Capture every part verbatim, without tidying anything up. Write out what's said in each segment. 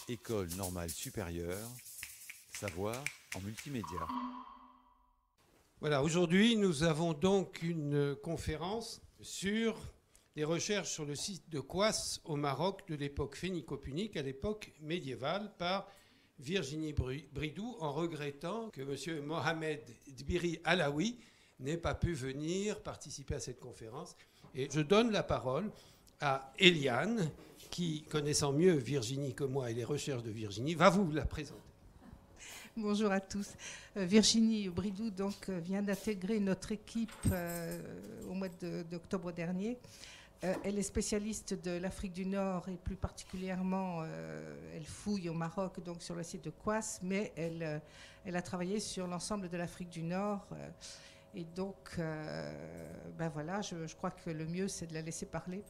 École normale supérieure, savoir en multimédia. Voilà, aujourd'hui, nous avons donc une conférence sur des recherches sur le site de Kouass au Maroc de l'époque phénico-punique à l'époque médiévale par Virginie Bridou, en regrettant que M. Mohamed Dbiri Alaoui n'ait pas pu venir participer à cette conférence. Et je donne la parole à Eliane, qui, connaissant mieux Virginie que moi et les recherches de Virginie, va vous la présenter. Bonjour à tous. Euh, Virginie Bridou donc, euh, vient d'intégrer notre équipe euh, au mois de, d'octobre dernier. Euh, elle est spécialiste de l'Afrique du Nord et plus particulièrement, euh, elle fouille au Maroc, donc sur le site de Kouass, mais elle, euh, elle a travaillé sur l'ensemble de l'Afrique du Nord. Euh, et donc, euh, ben voilà, je, je crois que le mieux, c'est de la laisser parler.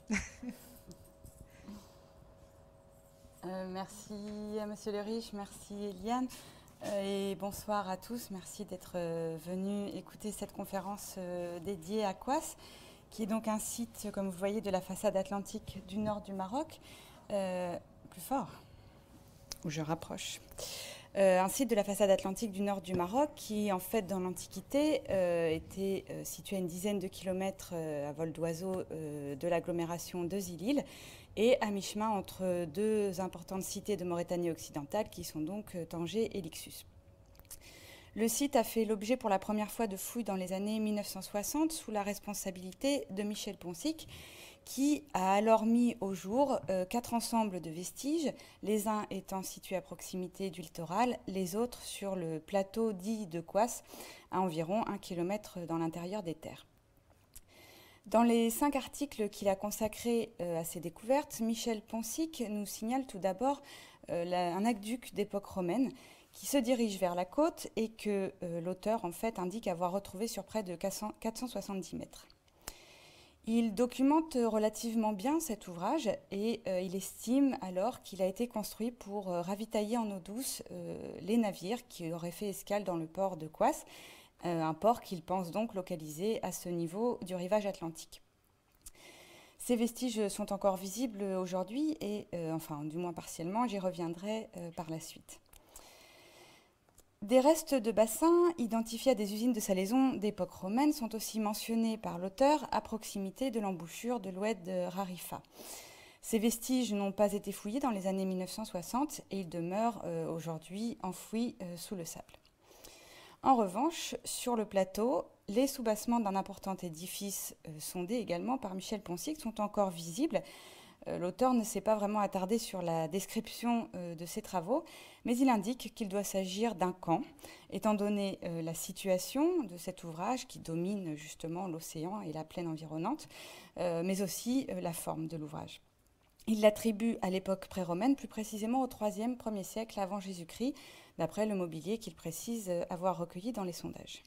euh, merci à Monsieur Le Riche, merci Eliane. Et bonsoir à tous, merci d'être venus écouter cette conférence dédiée à Kouass, qui est donc un site, comme vous voyez, de la façade atlantique du nord du Maroc, euh, plus fort, où je rapproche, euh, un site de la façade atlantique du nord du Maroc qui, en fait, dans l'Antiquité, euh, était euh, situé à une dizaine de kilomètres euh, à vol d'oiseau euh, de l'agglomération de Zilil, et à mi-chemin entre deux importantes cités de Mauritanie occidentale qui sont donc Tanger et Lixus. Le site a fait l'objet pour la première fois de fouilles dans les années mille neuf cent soixante sous la responsabilité de Michel Ponsic, qui a alors mis au jour euh, quatre ensembles de vestiges, les uns étant situés à proximité du littoral, les autres sur le plateau dit de Kouass, à environ un kilomètre dans l'intérieur des terres. Dans les cinq articles qu'il a consacrés euh, à ces découvertes, Michel Ponsic nous signale tout d'abord euh, la, un aqueduc d'époque romaine qui se dirige vers la côte et que euh, l'auteur en fait indique avoir retrouvé sur près de quatre cent soixante-dix mètres. Il documente relativement bien cet ouvrage et euh, il estime alors qu'il a été construit pour euh, ravitailler en eau douce euh, les navires qui auraient fait escale dans le port de Kouass, Euh, un port qu'il pense donc localisé à ce niveau du rivage atlantique. Ces vestiges sont encore visibles aujourd'hui et, euh, enfin, du moins partiellement, j'y reviendrai euh, par la suite. Des restes de bassins identifiés à des usines de salaison d'époque romaine sont aussi mentionnés par l'auteur à proximité de l'embouchure de l'oued de Rarifa. Ces vestiges n'ont pas été fouillés dans les années mille neuf cent soixante et ils demeurent euh, aujourd'hui enfouis euh, sous le sable. En revanche, sur le plateau, les soubassements d'un important édifice euh, sondé également par Michel Ponsic sont encore visibles. Euh, L'auteur ne s'est pas vraiment attardé sur la description euh, de ces travaux, mais il indique qu'il doit s'agir d'un camp, étant donné euh, la situation de cet ouvrage qui domine justement l'océan et la plaine environnante, euh, mais aussi euh, la forme de l'ouvrage. Il l'attribue à l'époque pré-romaine, plus précisément au troisième premier siècle avant Jésus-Christ, d'après le mobilier qu'il précise avoir recueilli dans les sondages.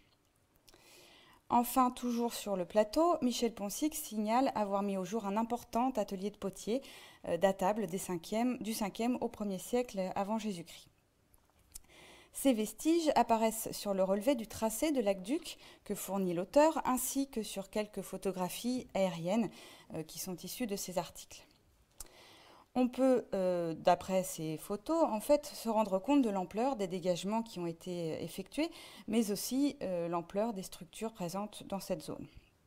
Enfin, toujours sur le plateau, Michel Ponsic signale avoir mis au jour un important atelier de potier euh, datable des cinquième, du cinquième au premier siècle avant Jésus-Christ. Ces vestiges apparaissent sur le relevé du tracé de l'aqueduc que fournit l'auteur, ainsi que sur quelques photographies aériennes euh, qui sont issues de ces articles. On peut, euh, d'après ces photos, en fait, se rendre compte de l'ampleur des dégagements qui ont été effectués, mais aussi euh, l'ampleur des structures présentes dans cette zone.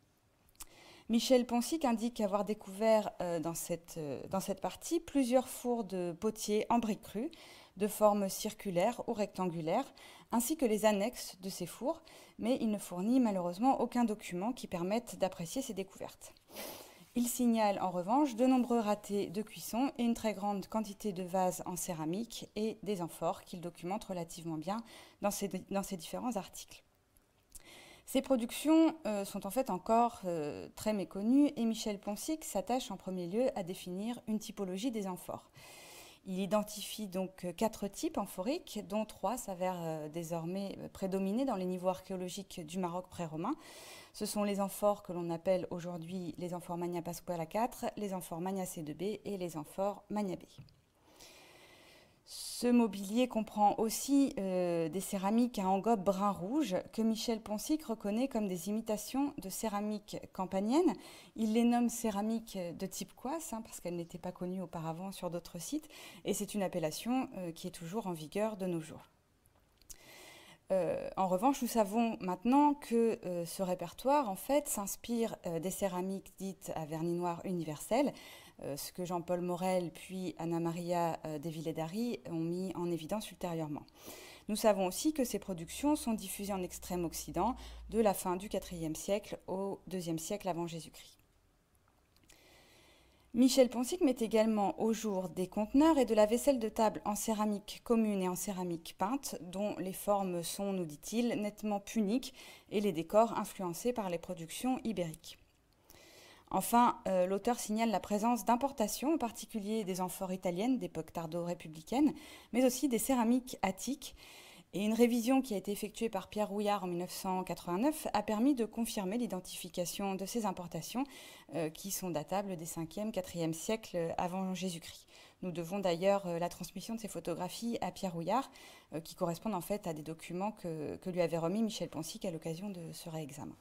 Michel Ponsic indique avoir découvert euh, dans, cette, euh, dans cette partie plusieurs fours de potier en briques crues, de forme circulaire ou rectangulaire, ainsi que les annexes de ces fours, mais il ne fournit malheureusement aucun document qui permette d'apprécier ces découvertes. Il signale en revanche de nombreux ratés de cuisson et une très grande quantité de vases en céramique et des amphores qu'il documente relativement bien dans ces, dans ces différents articles. Ces productions euh, sont en fait encore euh, très méconnues et Michel Ponsic s'attache en premier lieu à définir une typologie des amphores. Il identifie donc quatre types amphoriques, dont trois s'avèrent euh, désormais prédominer dans les niveaux archéologiques du Maroc pré-romain. Ce sont les amphores que l'on appelle aujourd'hui les amphores Magna Pascuala quatre, les amphores Magna C deux B et les amphores Magna B. Ce mobilier comprend aussi euh, des céramiques à engobe brun-rouge que Michel Ponsic reconnaît comme des imitations de céramiques campaniennes. Il les nomme céramiques de type Coisse, hein, parce qu'elles n'étaient pas connues auparavant sur d'autres sites, et c'est une appellation euh, qui est toujours en vigueur de nos jours. Euh, en revanche, nous savons maintenant que euh, ce répertoire en fait, s'inspire euh, des céramiques dites à vernis noir universel, euh, ce que Jean-Paul Morel puis Anna Maria euh, de Villedary ont mis en évidence ultérieurement. Nous savons aussi que ces productions sont diffusées en Extrême-Occident de la fin du quatrième siècle au deuxième siècle avant Jésus-Christ. Michel Ponsic met également au jour des conteneurs et de la vaisselle de table en céramique commune et en céramique peinte, dont les formes sont, nous dit-il, nettement puniques et les décors influencés par les productions ibériques. Enfin, euh, l'auteur signale la présence d'importations, en particulier des amphores italiennes d'époque tardo-républicaine, mais aussi des céramiques attiques. Et une révision qui a été effectuée par Pierre Rouillard en mille neuf cent quatre-vingt-neuf a permis de confirmer l'identification de ces importations euh, qui sont datables des cinquième, quatrième siècles avant Jésus-Christ. Nous devons d'ailleurs euh, la transmission de ces photographies à Pierre Rouillard, euh, qui correspondent en fait à des documents que, que lui avait remis Michel Ponsic à l'occasion de ce réexamen.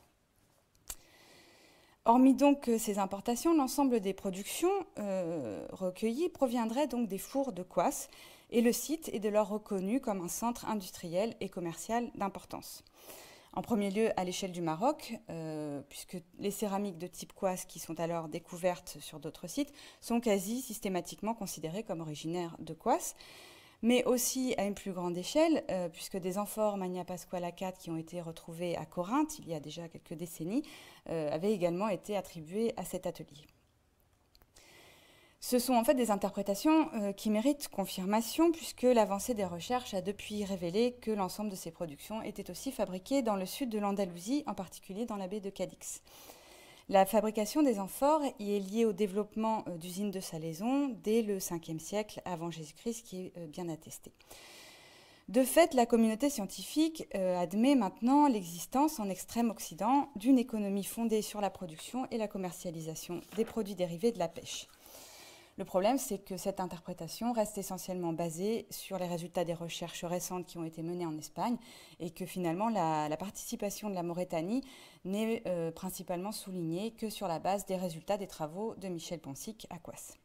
Hormis donc ces importations, l'ensemble des productions euh, recueillies proviendrait donc des fours de Coisse, et le site est de lors reconnu comme un centre industriel et commercial d'importance. En premier lieu à l'échelle du Maroc, euh, puisque les céramiques de type Coisse qui sont alors découvertes sur d'autres sites sont quasi systématiquement considérées comme originaires de Coisse, mais aussi à une plus grande échelle, euh, puisque des amphores Magna Pasquale quatre qui ont été retrouvées à Corinthe il y a déjà quelques décennies euh, avaient également été attribuées à cet atelier. Ce sont en fait des interprétations euh, qui méritent confirmation, puisque l'avancée des recherches a depuis révélé que l'ensemble de ces productions étaient aussi fabriquées dans le sud de l'Andalousie, en particulier dans la baie de Cadix. La fabrication des amphores y est liée au développement euh, d'usines de salaison dès le cinquième siècle avant Jésus-Christ, qui est euh, bien attesté. De fait, la communauté scientifique euh, admet maintenant l'existence en Extrême-Occident d'une économie fondée sur la production et la commercialisation des produits dérivés de la pêche. Le problème, c'est que cette interprétation reste essentiellement basée sur les résultats des recherches récentes qui ont été menées en Espagne et que finalement la, la participation de la Mauritanie n'est euh, principalement soulignée que sur la base des résultats des travaux de Michel Ponsic à Coisse.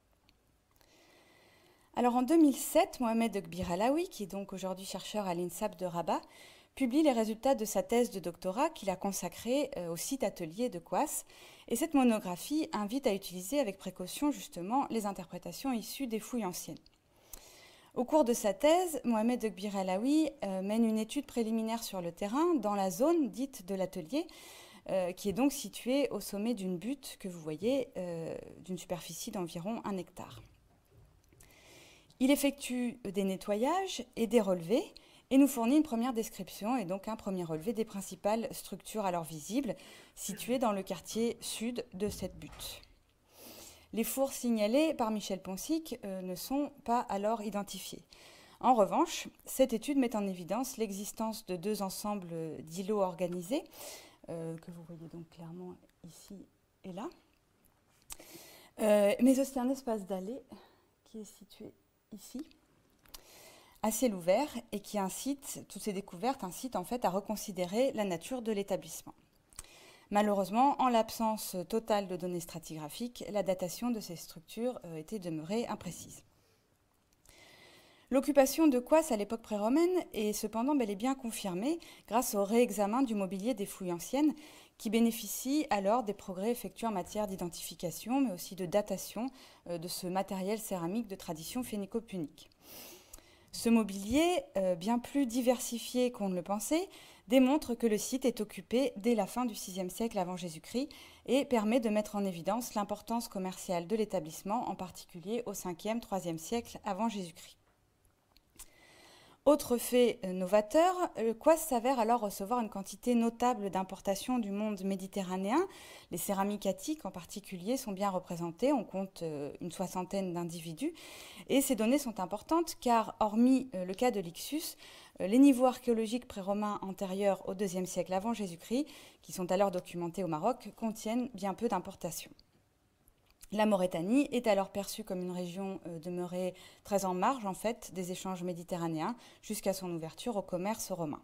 Alors en deux mille sept, Mohamed Ekbir Alaoui, qui est donc aujourd'hui chercheur à l'INSAP de Rabat, publie les résultats de sa thèse de doctorat qu'il a consacrée euh, au site atelier de Coisse. Et cette monographie invite à utiliser avec précaution justement les interprétations issues des fouilles anciennes. Au cours de sa thèse, Mohamed Ekbir Alaoui euh, mène une étude préliminaire sur le terrain dans la zone dite de l'atelier, euh, qui est donc située au sommet d'une butte que vous voyez euh, d'une superficie d'environ un hectare. Il effectue des nettoyages et des relevés, et nous fournit une première description et donc un premier relevé des principales structures alors visibles situées dans le quartier sud de cette butte. Les fours signalés par Michel Ponsic euh, ne sont pas alors identifiés. En revanche, cette étude met en évidence l'existence de deux ensembles d'îlots organisés, euh, que vous voyez donc clairement ici et là, euh, mais aussi un espace d'allée qui est situé ici, à ciel ouvert, et qui incite, toutes ces découvertes incitent en fait à reconsidérer la nature de l'établissement. Malheureusement, en l'absence totale de données stratigraphiques, la datation de ces structures était demeurée imprécise. L'occupation de Coisse à l'époque pré-romaine est cependant bel et bien confirmée grâce au réexamen du mobilier des fouilles anciennes, qui bénéficie alors des progrès effectués en matière d'identification, mais aussi de datation de ce matériel céramique de tradition phénico-punique. Ce mobilier, euh, bien plus diversifié qu'on ne le pensait, démontre que le site est occupé dès la fin du sixième siècle avant Jésus-Christ et permet de mettre en évidence l'importance commerciale de l'établissement, en particulier au cinquième, troisième siècle avant Jésus-Christ. Autre fait novateur, le Coisse s'avère alors recevoir une quantité notable d'importations du monde méditerranéen. Les céramiques attiques en particulier sont bien représentées, on compte une soixantaine d'individus. Et ces données sont importantes car, hormis le cas de l'Ixus, les niveaux archéologiques pré-romains antérieurs au deuxième siècle avant Jésus-Christ, qui sont alors documentés au Maroc, contiennent bien peu d'importations. La Mauritanie est alors perçue comme une région euh, demeurée très en marge en fait, des échanges méditerranéens jusqu'à son ouverture au commerce romain.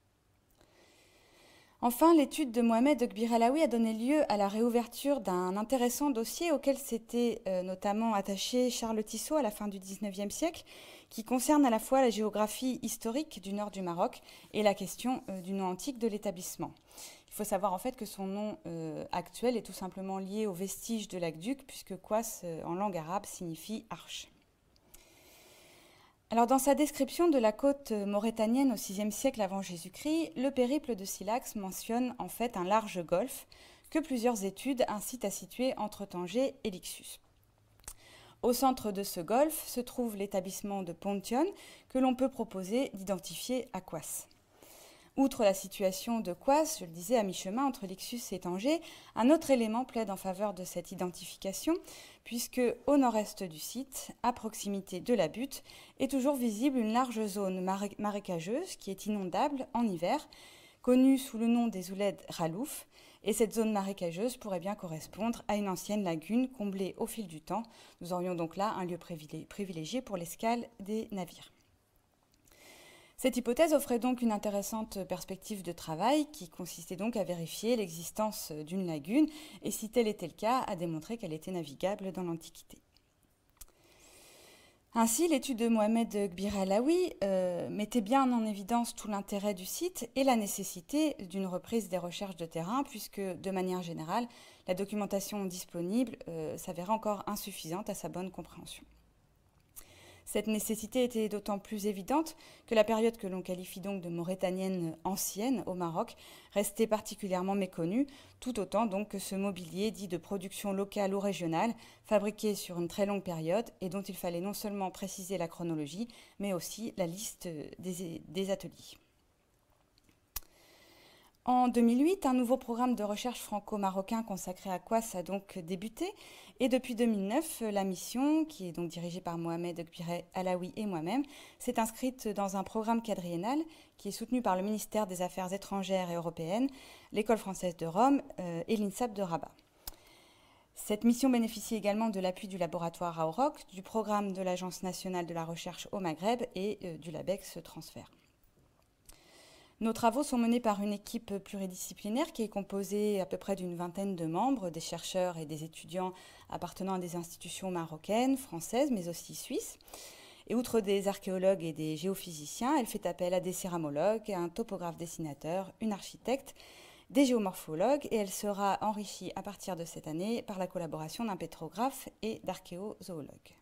Enfin, l'étude de Mohamed Ogbir Alaoui a donné lieu à la réouverture d'un intéressant dossier auquel s'était euh, notamment attaché Charles Tissot à la fin du dix-neuvième siècle, qui concerne à la fois la géographie historique du nord du Maroc et la question euh, du nom antique de l'établissement. Il faut savoir en fait que son nom euh, actuel est tout simplement lié aux vestiges de l'aqueduc, puisque Kouas, euh, en langue arabe, signifie arche. Alors, dans sa description de la côte mauritanienne au sixième siècle avant Jésus-Christ, le périple de Silax mentionne en fait un large golfe que plusieurs études incitent à situer entre Tanger et Lixus. Au centre de ce golfe se trouve l'établissement de Pontion que l'on peut proposer d'identifier à Kouas. Outre la situation de Kouas, je le disais, à mi-chemin entre Lixus et Tanger, un autre élément plaide en faveur de cette identification, puisque au nord-est du site, à proximité de la butte, est toujours visible une large zone maré- marécageuse qui est inondable en hiver, connue sous le nom des Ouled Ralouf, et cette zone marécageuse pourrait bien correspondre à une ancienne lagune comblée au fil du temps. Nous aurions donc là un lieu privilégié pour l'escale des navires. Cette hypothèse offrait donc une intéressante perspective de travail qui consistait donc à vérifier l'existence d'une lagune et, si tel était le cas, à démontrer qu'elle était navigable dans l'Antiquité. Ainsi, l'étude de Mohamed Ogbir Alaoui euh, mettait bien en évidence tout l'intérêt du site et la nécessité d'une reprise des recherches de terrain, puisque, de manière générale, la documentation disponible euh, s'avérait encore insuffisante à sa bonne compréhension. Cette nécessité était d'autant plus évidente que la période que l'on qualifie donc de mauritanienne ancienne au Maroc restait particulièrement méconnue, tout autant donc que ce mobilier dit de production locale ou régionale, fabriqué sur une très longue période et dont il fallait non seulement préciser la chronologie, mais aussi la liste des, des ateliers. En deux mille huit, un nouveau programme de recherche franco-marocain consacré à Kouas a donc débuté. Et depuis deux mille neuf, la mission, qui est donc dirigée par Mohamed Ogbir Alaoui et moi-même, s'est inscrite dans un programme quadriennal qui est soutenu par le ministère des Affaires étrangères et européennes, l'École française de Rome euh, et l'INSAP de Rabat. Cette mission bénéficie également de l'appui du laboratoire AOROC, du programme de l'Agence nationale de la recherche au Maghreb et euh, du LABEX Transfert. Nos travaux sont menés par une équipe pluridisciplinaire qui est composée à peu près d'une vingtaine de membres, des chercheurs et des étudiants appartenant à des institutions marocaines, françaises, mais aussi suisses. Et outre des archéologues et des géophysiciens, elle fait appel à des céramologues, un topographe dessinateur, une architecte, des géomorphologues, et elle sera enrichie à partir de cette année par la collaboration d'un pétrographe et d'archéozoologues.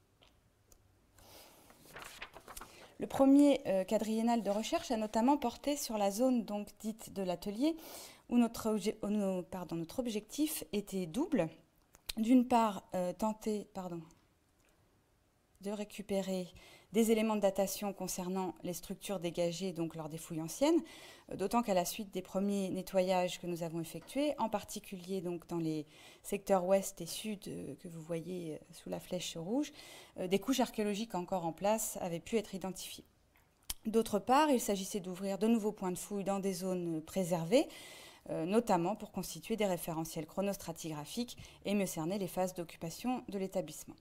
Le premier euh, quadriennal de recherche a notamment porté sur la zone donc dite de l'atelier, où notre, obje euh, pardon, notre objectif était double. D'une part, euh, tenter pardon, de récupérer des éléments de datation concernant les structures dégagées donc, lors des fouilles anciennes, euh, d'autant qu'à la suite des premiers nettoyages que nous avons effectués, en particulier donc, dans les secteurs ouest et sud euh, que vous voyez euh, sous la flèche rouge, euh, des couches archéologiques encore en place avaient pu être identifiées. D'autre part, il s'agissait d'ouvrir de nouveaux points de fouille dans des zones préservées, euh, notamment pour constituer des référentiels chronostratigraphiques et mieux cerner les phases d'occupation de l'établissement.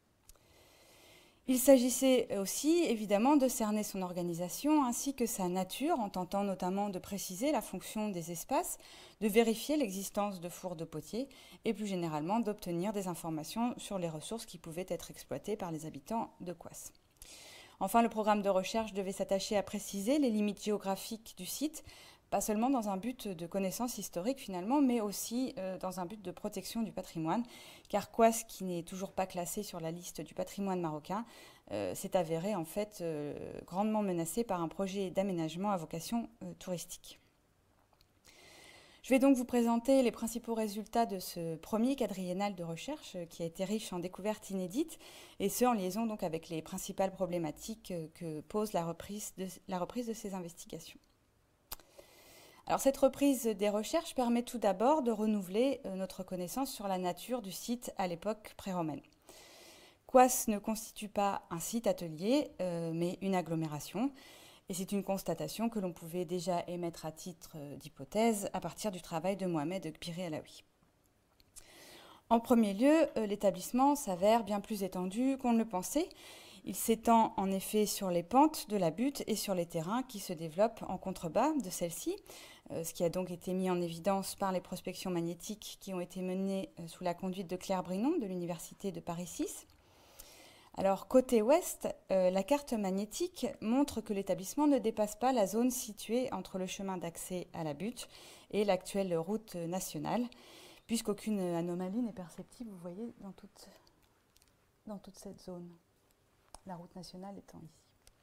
Il s'agissait aussi, évidemment, de cerner son organisation ainsi que sa nature, en tentant notamment de préciser la fonction des espaces, de vérifier l'existence de fours de potier et plus généralement d'obtenir des informations sur les ressources qui pouvaient être exploitées par les habitants de Kouas. Enfin, le programme de recherche devait s'attacher à préciser les limites géographiques du site, pas seulement dans un but de connaissance historique finalement, mais aussi euh, dans un but de protection du patrimoine, car Kouas, qui n'est toujours pas classé sur la liste du patrimoine marocain, euh, s'est avéré en fait euh, grandement menacé par un projet d'aménagement à vocation euh, touristique. Je vais donc vous présenter les principaux résultats de ce premier quadriennal de recherche euh, qui a été riche en découvertes inédites, et ce en liaison donc avec les principales problématiques euh, que pose la reprise de, la reprise de ces investigations. Alors, cette reprise des recherches permet tout d'abord de renouveler euh, notre connaissance sur la nature du site à l'époque pré-romaine. Kouas ne constitue pas un site atelier, euh, mais une agglomération, et c'est une constatation que l'on pouvait déjà émettre à titre euh, d'hypothèse à partir du travail de Mohamed Ogbir Alaoui. En premier lieu, euh, l'établissement s'avère bien plus étendu qu'on ne le pensait. Il s'étend en effet sur les pentes de la butte et sur les terrains qui se développent en contrebas de celle-ci, euh, ce qui a donc été mis en évidence par les prospections magnétiques qui ont été menées euh, sous la conduite de Claire Brinon de l'Université de Paris six. Alors, côté ouest, euh, la carte magnétique montre que l'établissement ne dépasse pas la zone située entre le chemin d'accès à la butte et l'actuelle route nationale, puisqu'aucune anomalie n'est perceptible, vous voyez, dans toute, dans toute cette zone. La route nationale étant ici.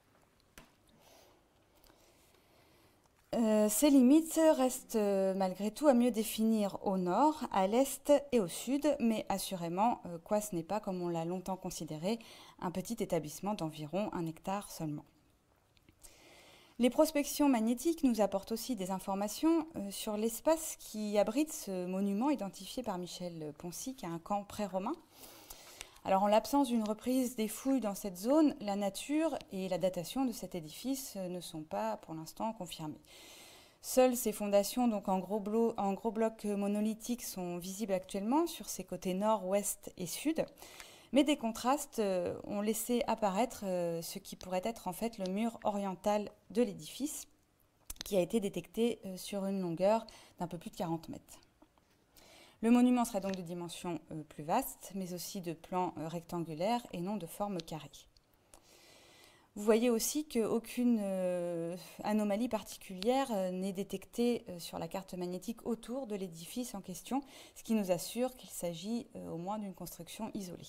Euh, ces limites restent euh, malgré tout à mieux définir au nord, à l'est et au sud, mais assurément, euh, Coisse n'est pas, comme on l'a longtemps considéré, un petit établissement d'environ un hectare seulement. Les prospections magnétiques nous apportent aussi des informations euh, sur l'espace qui abrite ce monument identifié par Michel Ponsic à un camp pré-romain. Alors, en l'absence d'une reprise des fouilles dans cette zone, la nature et la datation de cet édifice ne sont pas, pour l'instant, confirmées. Seules ces fondations, donc en gros, blo- en gros blocs monolithiques, sont visibles actuellement sur ses côtés nord, ouest et sud. Mais des contrastes euh, ont laissé apparaître euh, ce qui pourrait être en fait le mur oriental de l'édifice, qui a été détecté euh, sur une longueur d'un peu plus de quarante mètres. Le monument serait donc de dimension euh, plus vaste, mais aussi de plan euh, rectangulaire et non de forme carrée. Vous voyez aussi qu'aucune euh, anomalie particulière euh, n'est détectée euh, sur la carte magnétique autour de l'édifice en question, ce qui nous assure qu'il s'agit euh, au moins d'une construction isolée.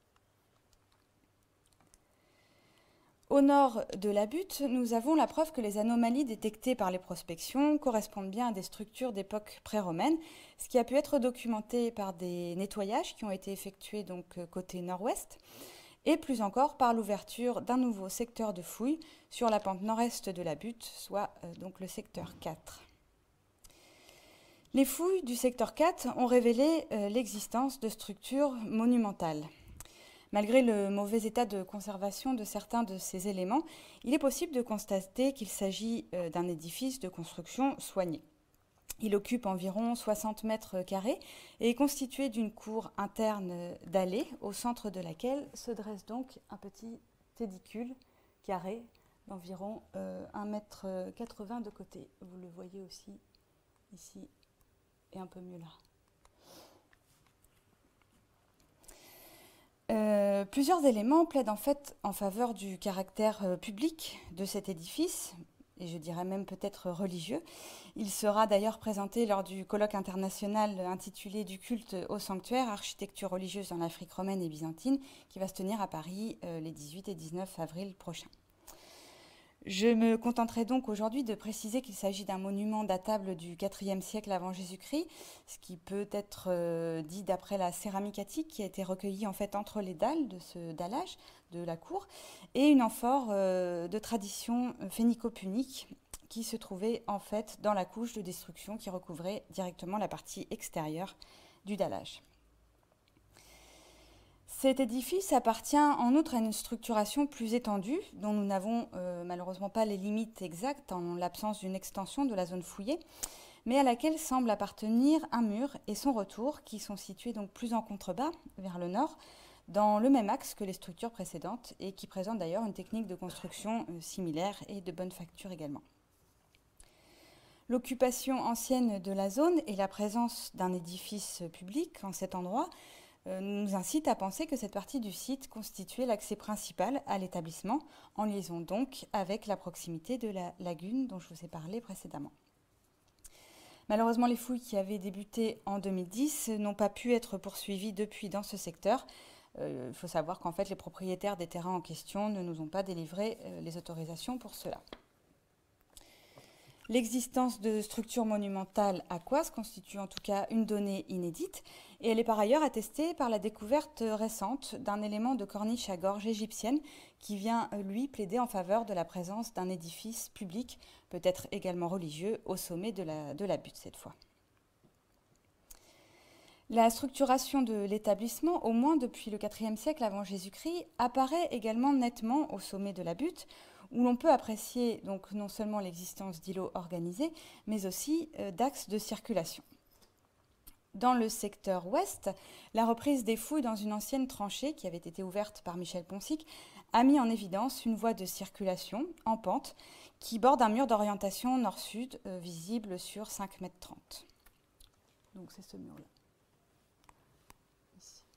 Au nord de la butte, nous avons la preuve que les anomalies détectées par les prospections correspondent bien à des structures d'époque pré-romaine, ce qui a pu être documenté par des nettoyages qui ont été effectués donc côté nord-ouest, et plus encore par l'ouverture d'un nouveau secteur de fouilles sur la pente nord-est de la butte, soit euh, donc le secteur quatre. Les fouilles du secteur quatre ont révélé euh, l'existence de structures monumentales. Malgré le mauvais état de conservation de certains de ces éléments, il est possible de constater qu'il s'agit d'un édifice de construction soignée. Il occupe environ soixante mètres carrés et est constitué d'une cour interne dallée, au centre de laquelle se dresse donc un petit édicule carré d'environ euh, un mètre quatre-vingts de côté. Vous le voyez aussi ici et un peu mieux là. Euh, plusieurs éléments plaident en fait en faveur du caractère euh, public de cet édifice, et je dirais même peut-être religieux. Il sera d'ailleurs présenté lors du colloque international intitulé « Du culte au sanctuaire, architecture religieuse en Afrique romaine et byzantine » qui va se tenir à Paris euh, les dix-huit et dix-neuf avril prochains. Je me contenterai donc aujourd'hui de préciser qu'il s'agit d'un monument datable du quatrième siècle avant Jésus-Christ, ce qui peut être euh, dit d'après la céramique attique qui a été recueillie en fait entre les dalles de ce dallage de la cour et une amphore euh, de tradition phénico-punique qui se trouvait en fait dans la couche de destruction qui recouvrait directement la partie extérieure du dallage. Cet édifice appartient en outre à une structuration plus étendue, dont nous n'avons euh, malheureusement pas les limites exactes en l'absence d'une extension de la zone fouillée, mais à laquelle semble appartenir un mur et son retour, qui sont situés donc plus en contrebas, vers le nord, dans le même axe que les structures précédentes, et qui présentent d'ailleurs une technique de construction euh, similaire et de bonne facture également. L'occupation ancienne de la zone et la présence d'un édifice public en cet endroit nous incite à penser que cette partie du site constituait l'accès principal à l'établissement, en liaison donc avec la proximité de la lagune dont je vous ai parlé précédemment. Malheureusement, les fouilles qui avaient débuté en deux mille dix n'ont pas pu être poursuivies depuis dans ce secteur. Euh, il faut savoir qu'en fait, les propriétaires des terrains en question ne nous ont pas délivré euh, les autorisations pour cela. L'existence de structures monumentales à Coisse constitue en tout cas une donnée inédite et elle est par ailleurs attestée par la découverte récente d'un élément de corniche à gorge égyptienne qui vient, lui, plaider en faveur de la présence d'un édifice public, peut-être également religieux, au sommet de la, de la butte cette fois. La structuration de l'établissement, au moins depuis le quatrième siècle avant Jésus-Christ, apparaît également nettement au sommet de la butte, où l'on peut apprécier donc non seulement l'existence d'îlots organisés, mais aussi euh, d'axes de circulation. Dans le secteur ouest, la reprise des fouilles dans une ancienne tranchée qui avait été ouverte par Michel Ponsic a mis en évidence une voie de circulation en pente qui borde un mur d'orientation nord-sud euh, visible sur cinq mètres trente. Donc c'est ce mur-là. Ici.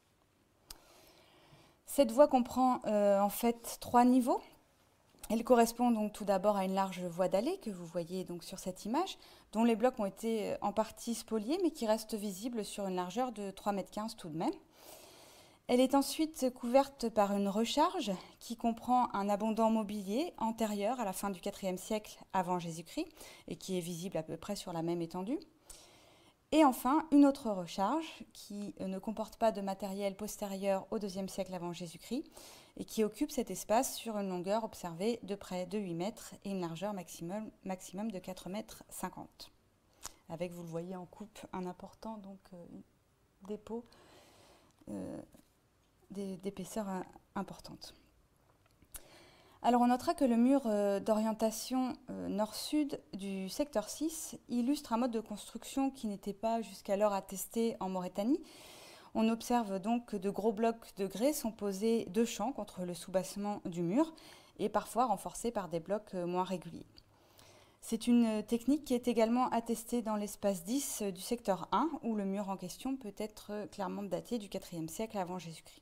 Cette voie comprend euh, en fait trois niveaux. Elle correspond donc tout d'abord à une large voie d'allée que vous voyez donc sur cette image, dont les blocs ont été en partie spoliés, mais qui restent visibles sur une largeur de trois mètres quinze tout de même. Elle est ensuite couverte par une recharge qui comprend un abondant mobilier antérieur à la fin du quatrième siècle avant Jésus-Christ et qui est visible à peu près sur la même étendue. Et enfin, une autre recharge qui ne comporte pas de matériel postérieur au deuxième siècle avant Jésus-Christ et qui occupe cet espace sur une longueur observée de près de huit mètres et une largeur maximum, maximum de quatre mètres cinquante. Avec, vous le voyez en coupe, un important donc, euh, dépôt euh, d'épaisseur importante. Alors on notera que le mur euh, d'orientation euh, nord-sud du secteur six illustre un mode de construction qui n'était pas jusqu'alors attesté en Mauritanie. On observe donc que de gros blocs de grès sont posés de champ contre le soubassement du mur et parfois renforcés par des blocs euh, moins réguliers. C'est une technique qui est également attestée dans l'espace dix du secteur un où le mur en question peut être clairement daté du quatrième siècle avant Jésus-Christ.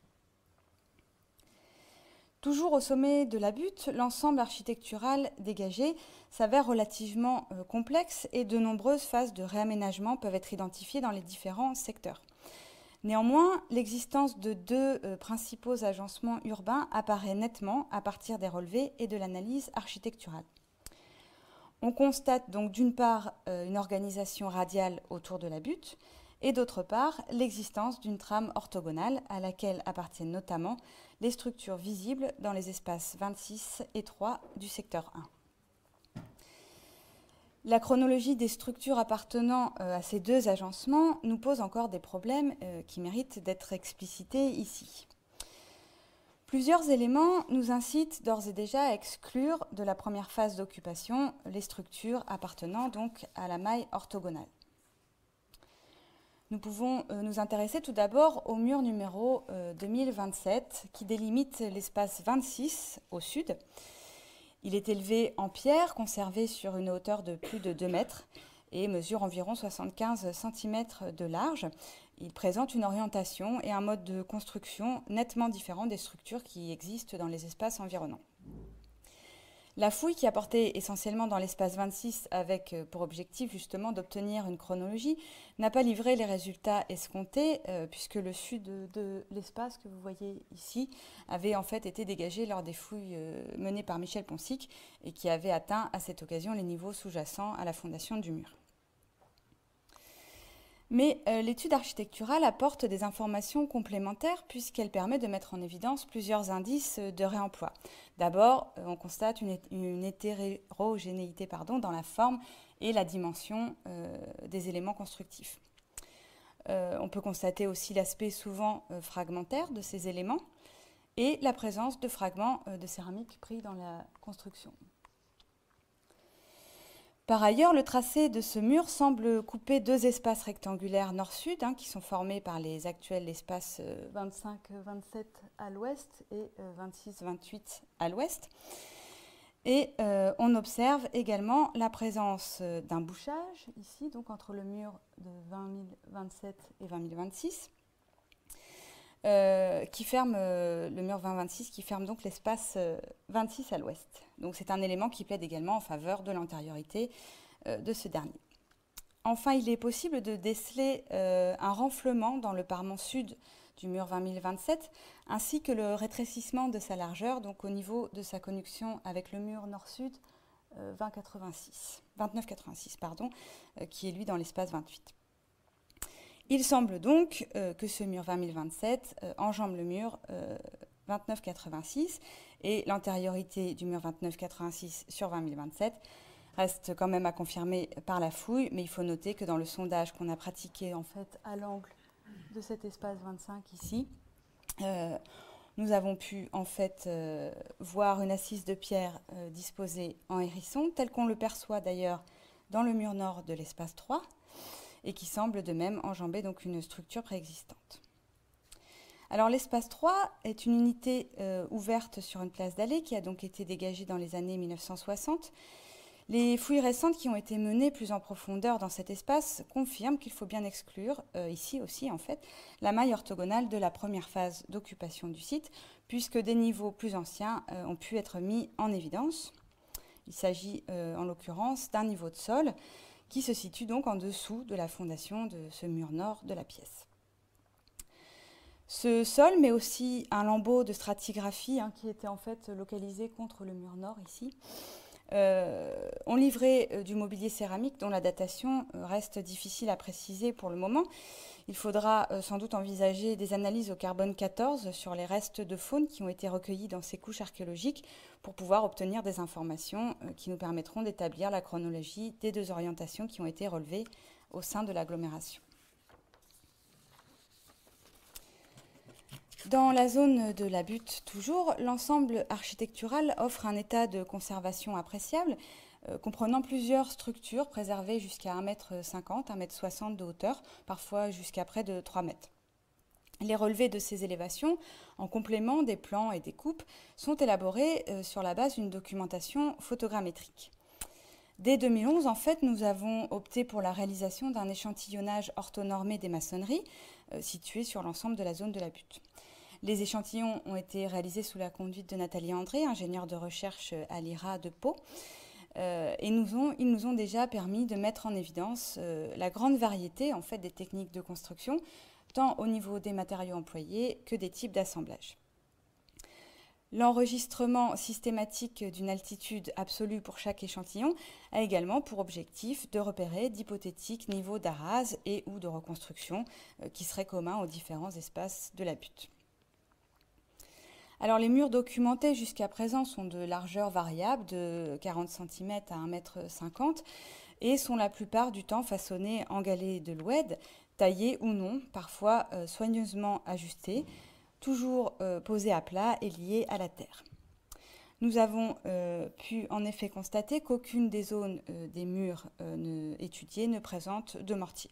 Toujours au sommet de la butte, l'ensemble architectural dégagé s'avère relativement euh, complexe et de nombreuses phases de réaménagement peuvent être identifiées dans les différents secteurs. Néanmoins, l'existence de deux euh, principaux agencements urbains apparaît nettement à partir des relevés et de l'analyse architecturale. On constate donc d'une part euh, une organisation radiale autour de la butte et d'autre part l'existence d'une trame orthogonale à laquelle appartiennent notamment les structures visibles dans les espaces vingt-six et trois du secteur un. La chronologie des structures appartenant euh, à ces deux agencements nous pose encore des problèmes euh, qui méritent d'être explicités ici. Plusieurs éléments nous incitent d'ores et déjà à exclure de la première phase d'occupation les structures appartenant donc à la maille orthogonale. Nous pouvons euh, nous intéresser tout d'abord au mur numéro euh, deux mille vingt-sept qui délimite l'espace vingt-six au sud. Il est élevé en pierre, conservé sur une hauteur de plus de deux mètres et mesure environ soixante-quinze centimètres de large. Il présente une orientation et un mode de construction nettement différents des structures qui existent dans les espaces environnants. La fouille, qui a porté essentiellement dans l'espace vingt-six avec pour objectif justement d'obtenir une chronologie, n'a pas livré les résultats escomptés euh, puisque le sud de, de l'espace que vous voyez ici avait en fait été dégagé lors des fouilles euh, menées par Michel Ponsic et qui avait atteint à cette occasion les niveaux sous-jacents à la fondation du mur. Mais euh, l'étude architecturale apporte des informations complémentaires puisqu'elle permet de mettre en évidence plusieurs indices de réemploi. D'abord, euh, on constate une, une hétérogénéité pardon, dans la forme et la dimension euh, des éléments constructifs. Euh, on peut constater aussi l'aspect souvent euh, fragmentaire de ces éléments et la présence de fragments euh, de céramique pris dans la construction. Par ailleurs, le tracé de ce mur semble couper deux espaces rectangulaires nord-sud hein, qui sont formés par les actuels espaces vingt-cinq vingt-sept à l'ouest et vingt-six vingt-huit à l'ouest. Et euh, on observe également la présence d'un bouchage ici, donc entre le mur de vingt mille vingt-sept et vingt mille vingt-six, euh, qui ferme euh, le mur vingt vingt-six qui ferme donc l'espace euh, vingt-six à l'ouest. Donc c'est un élément qui plaide également en faveur de l'antériorité euh, de ce dernier. Enfin, il est possible de déceler euh, un renflement dans le parement sud du mur vingt mille vingt-sept, ainsi que le rétrécissement de sa largeur, donc au niveau de sa connexion avec le mur nord-sud euh, vingt quatre-vingt-six, vingt-neuf quatre-vingt-six, pardon, euh, qui est lui dans l'espace vingt-huit. Il semble donc euh, que ce mur vingt mille vingt-sept euh, enjambe le mur euh, vingt-neuf quatre-vingt-six et l'antériorité du mur vingt-neuf quatre-vingt-six sur vingt mille vingt-sept reste quand même à confirmer par la fouille, mais il faut noter que dans le sondage qu'on a pratiqué en fait à l'angle de cet espace vingt-cinq ici, euh, nous avons pu en fait euh, voir une assise de pierre euh, disposée en hérisson, tel qu'on le perçoit d'ailleurs dans le mur nord de l'espace trois. et qui semble de même enjamber donc une structure préexistante. Alors l'espace trois est une unité euh, ouverte sur une place d'allée qui a donc été dégagée dans les années mille neuf cent soixante. Les fouilles récentes qui ont été menées plus en profondeur dans cet espace confirment qu'il faut bien exclure, euh, ici aussi en fait, la maille orthogonale de la première phase d'occupation du site, puisque des niveaux plus anciens euh, ont pu être mis en évidence. Il s'agit euh, en l'occurrence d'un niveau de sol qui se situe donc en dessous de la fondation de ce mur nord de la pièce. Ce sol, mais aussi un lambeau de stratigraphie hein, qui était en fait localisé contre le mur nord ici, euh, ont livré euh, du mobilier céramique dont la datation euh, reste difficile à préciser pour le moment. Il faudra euh, sans doute envisager des analyses au carbone quatorze sur les restes de faune qui ont été recueillis dans ces couches archéologiques pour pouvoir obtenir des informations euh, qui nous permettront d'établir la chronologie des deux orientations qui ont été relevées au sein de l'agglomération. Dans la zone de la butte, toujours, l'ensemble architectural offre un état de conservation appréciable, euh, comprenant plusieurs structures préservées jusqu'à un mètre cinquante, un mètre soixante de hauteur, parfois jusqu'à près de trois mètres. Les relevés de ces élévations, en complément des plans et des coupes, sont élaborés euh, sur la base d'une documentation photogrammétrique. Dès deux mille onze, en fait, nous avons opté pour la réalisation d'un échantillonnage orthonormé des maçonneries euh, situées sur l'ensemble de la zone de la butte. Les échantillons ont été réalisés sous la conduite de Nathalie André, ingénieure de recherche à l'I R A de Pau, euh, et nous ont, ils nous ont déjà permis de mettre en évidence euh, la grande variété en fait, des techniques de construction, tant au niveau des matériaux employés que des types d'assemblage. L'enregistrement systématique d'une altitude absolue pour chaque échantillon a également pour objectif de repérer d'hypothétiques niveaux d'arase et ou de reconstruction euh, qui seraient communs aux différents espaces de la butte. Alors les murs documentés jusqu'à présent sont de largeur variable de quarante centimètres à un mètre cinquante et sont la plupart du temps façonnés en galets de l'oued, taillés ou non, parfois euh, soigneusement ajustés, toujours euh, posés à plat et liés à la terre. Nous avons euh, pu en effet constater qu'aucune des zones euh, des murs euh, ne, étudiés ne présente de mortier.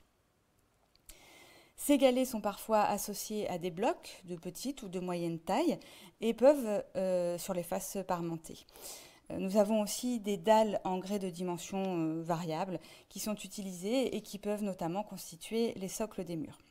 Ces galets sont parfois associés à des blocs de petite ou de moyenne taille et peuvent, euh, sur les faces, parementer. Euh, nous avons aussi des dalles en grès de dimensions euh, variables qui sont utilisées et qui peuvent notamment constituer les socles des murs.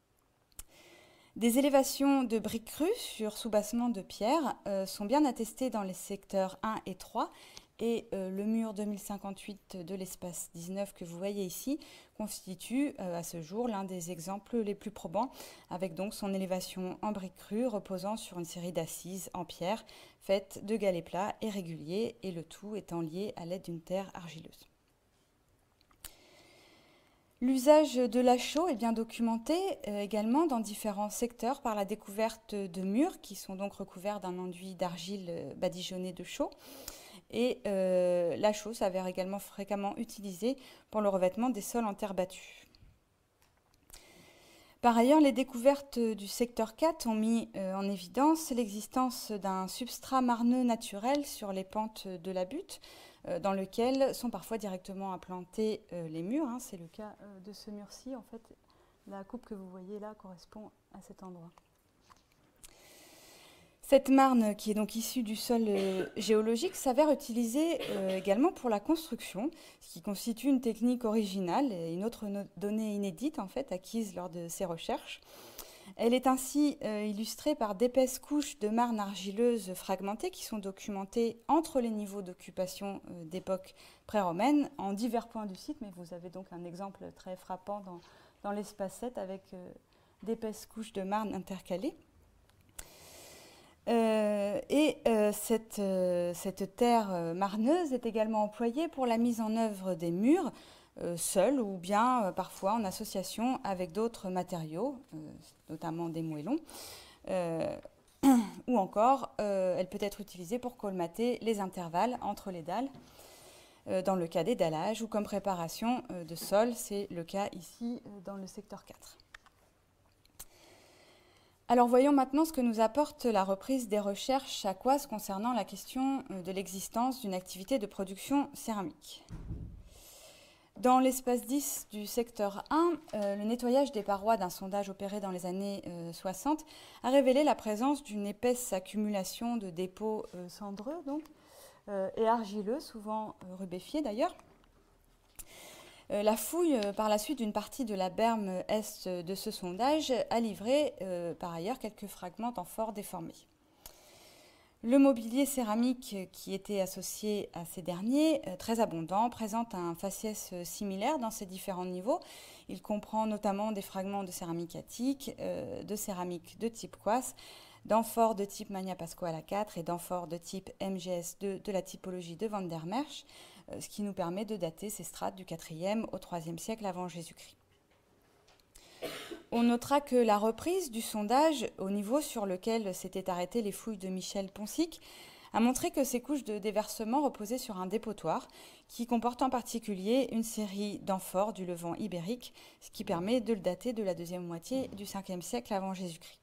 Des élévations de briques crues sur soubassement de pierre euh, sont bien attestées dans les secteurs un et trois et euh, le mur deux mille cinquante-huit de l'espace dix-neuf que vous voyez ici constitue euh, à ce jour l'un des exemples les plus probants, avec donc son élévation en briques crues reposant sur une série d'assises en pierre faites de galets plats et réguliers, et le tout étant lié à l'aide d'une terre argileuse. L'usage de la chaux est bien documenté euh, également dans différents secteurs par la découverte de murs qui sont donc recouverts d'un enduit d'argile euh, badigeonné de chaux. Et euh, la chaux s'avère également fréquemment utilisée pour le revêtement des sols en terre battue. Par ailleurs, les découvertes du secteur quatre ont mis euh, en évidence l'existence d'un substrat marneux naturel sur les pentes de la butte, euh, dans lequel sont parfois directement implantés euh, les murs. Hein. C'est le cas euh, de ce mur-ci. En fait, la coupe que vous voyez là correspond à cet endroit. Cette marne, qui est donc issue du sol euh, géologique, s'avère utilisée euh, également pour la construction, ce qui constitue une technique originale et une autre no- donnée inédite en fait, acquise lors de ces recherches. Elle est ainsi euh, illustrée par d'épaisses couches de marne argileuse fragmentées qui sont documentées entre les niveaux d'occupation euh, d'époque pré-romaine en divers points du site, mais vous avez donc un exemple très frappant dans, dans l'espace sept avec euh, d'épaisses couches de marne intercalées. Euh, et euh, cette, euh, cette terre euh, marneuse est également employée pour la mise en œuvre des murs, euh, seuls ou bien euh, parfois en association avec d'autres matériaux, euh, notamment des moellons, euh, ou encore euh, elle peut être utilisée pour colmater les intervalles entre les dalles, euh, dans le cas des dallages ou comme préparation euh, de sol, c'est le cas ici euh, dans le secteur quatre. Alors voyons maintenant ce que nous apporte la reprise des recherches à Coise concernant la question de l'existence d'une activité de production céramique. Dans l'espace dix du secteur un, euh, le nettoyage des parois d'un sondage opéré dans les années euh, soixante a révélé la présence d'une épaisse accumulation de dépôts euh, cendreux donc, euh, et argileux, souvent euh, rubéfiés d'ailleurs. Euh, la fouille euh, par la suite d'une partie de la berme est de ce sondage a livré euh, par ailleurs quelques fragments d'amphores déformés. Le mobilier céramique qui était associé à ces derniers, euh, très abondant, présente un faciès similaire dans ses différents niveaux. Il comprend notamment des fragments de céramique attique, euh, de céramique de type Quas, d'amphores de type Magna Pasquale quatre et d'amphores de type M G S deux de la typologie de Van der Merch, euh, ce qui nous permet de dater ces strates du quatrième au troisième siècle avant Jésus-Christ. On notera que la reprise du sondage au niveau sur lequel s'étaient arrêtées les fouilles de Michel Ponsic a montré que ces couches de déversement reposaient sur un dépotoir qui comporte en particulier une série d'amphores du Levant ibérique, ce qui permet de le dater de la deuxième moitié du cinquième siècle avant Jésus-Christ.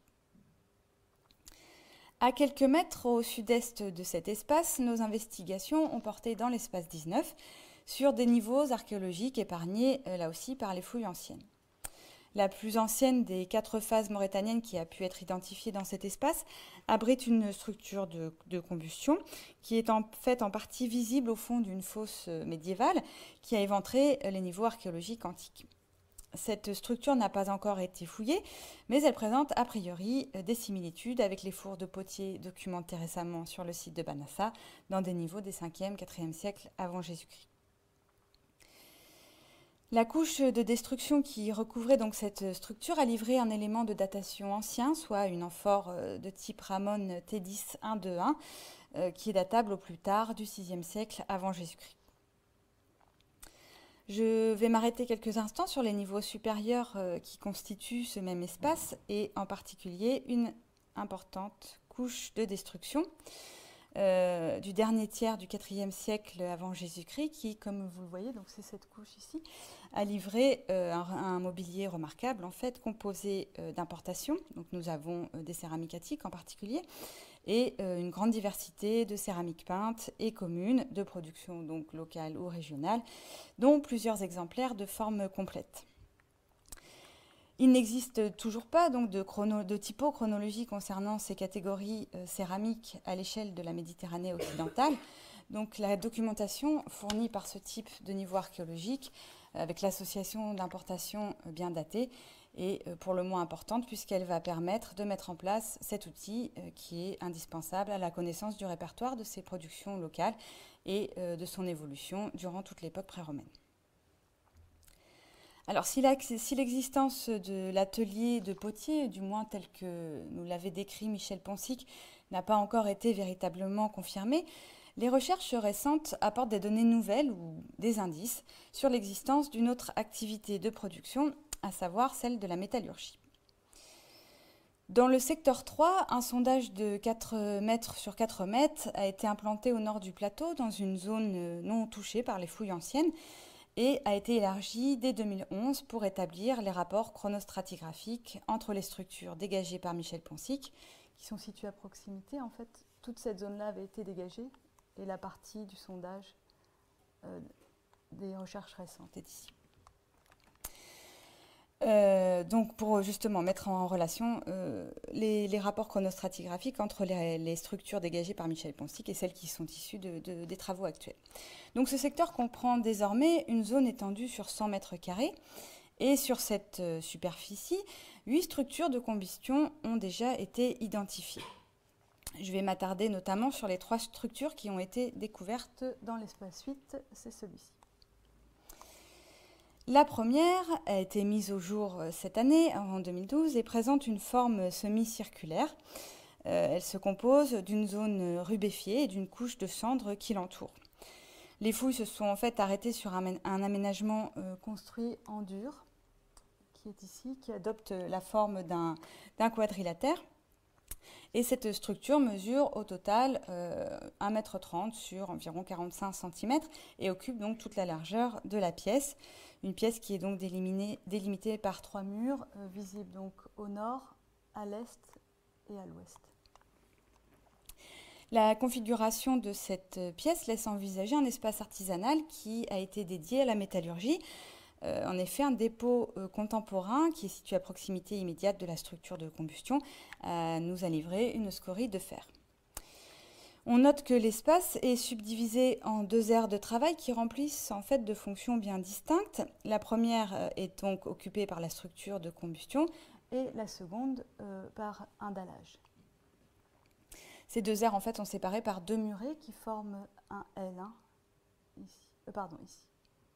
À quelques mètres au sud-est de cet espace, nos investigations ont porté dans l'espace dix-neuf sur des niveaux archéologiques épargnés là aussi par les fouilles anciennes. La plus ancienne des quatre phases mauritaniennes qui a pu être identifiée dans cet espace abrite une structure de, de combustion qui est en fait en partie visible au fond d'une fosse médiévale qui a éventré les niveaux archéologiques antiques. Cette structure n'a pas encore été fouillée, mais elle présente a priori des similitudes avec les fours de potiers documentés récemment sur le site de Banassa dans des niveaux des cinquième et quatrième siècles avant Jésus-Christ. La couche de destruction qui recouvrait donc cette structure a livré un élément de datation ancien, soit une amphore de type Ramon T dix un deux un, euh, qui est datable au plus tard du sixième siècle avant Jésus-Christ. Je vais m'arrêter quelques instants sur les niveaux supérieurs euh, qui constituent ce même espace et en particulier une importante couche de destruction Euh, du dernier tiers du quatrième siècle avant Jésus-Christ, qui, comme vous le voyez, donc c'est cette couche ici, a livré euh, un, un mobilier remarquable, en fait, composé euh, d'importations. Donc nous avons euh, des céramiques attiques en particulier, et euh, une grande diversité de céramiques peintes et communes, de production donc locale ou régionale, dont plusieurs exemplaires de forme complète. Il n'existe toujours pas donc, de, chrono, de typo chronologie concernant ces catégories euh, céramiques à l'échelle de la Méditerranée occidentale. Donc, la documentation fournie par ce type de niveau archéologique, euh, avec l'association d'importations euh, bien datées, est euh, pour le moins importante puisqu'elle va permettre de mettre en place cet outil euh, qui est indispensable à la connaissance du répertoire de ces productions locales et euh, de son évolution durant toute l'époque pré-romaine. Alors, si l'existence de l'atelier de potier, du moins tel que nous l'avait décrit Michel Ponsic, n'a pas encore été véritablement confirmée, les recherches récentes apportent des données nouvelles ou des indices sur l'existence d'une autre activité de production, à savoir celle de la métallurgie. Dans le secteur trois, un sondage de quatre mètres sur quatre mètres a été implanté au nord du plateau, dans une zone non touchée par les fouilles anciennes, et a été élargi dès deux mille onze pour établir les rapports chronostratigraphiques entre les structures dégagées par Michel Ponsic, qui sont situées à proximité. En fait, toute cette zone-là avait été dégagée, et la partie du sondage euh, des recherches récentes est ici. Euh, donc pour justement mettre en relation euh, les, les rapports chronostratigraphiques entre les, les structures dégagées par Michel Ponsic et celles qui sont issues de, de, des travaux actuels. Donc ce secteur comprend désormais une zone étendue sur cent mètres carrés et sur cette euh, superficie, huit structures de combustion ont déjà été identifiées. Je vais m'attarder notamment sur les trois structures qui ont été découvertes dans l'espace huit, c'est celui-ci. La première a été mise au jour cette année, en deux mille douze, et présente une forme semi-circulaire. Euh, elle se compose d'une zone rubéfiée et d'une couche de cendres qui l'entoure. Les fouilles se sont en fait arrêtées sur un, un aménagement euh, construit en dur, qui est ici, qui adopte la forme d'un d'un quadrilatère. Et cette structure mesure au total euh, un mètre trente sur environ quarante-cinq centimètres et occupe donc toute la largeur de la pièce. Une pièce qui est donc délimitée par trois murs, euh, visibles donc au nord, à l'est et à l'ouest. La configuration de cette pièce laisse envisager un espace artisanal qui a été dédié à la métallurgie. Euh, en effet, un dépôt euh, contemporain qui est situé à proximité immédiate de la structure de combustion euh, nous a livré une scorie de fer. On note que l'espace est subdivisé en deux aires de travail qui remplissent en fait de fonctions bien distinctes. La première euh, est donc occupée par la structure de combustion et la seconde euh, par un dallage. Ces deux aires en fait sont séparées par deux murets qui forment un L un ici, euh, pardon ici,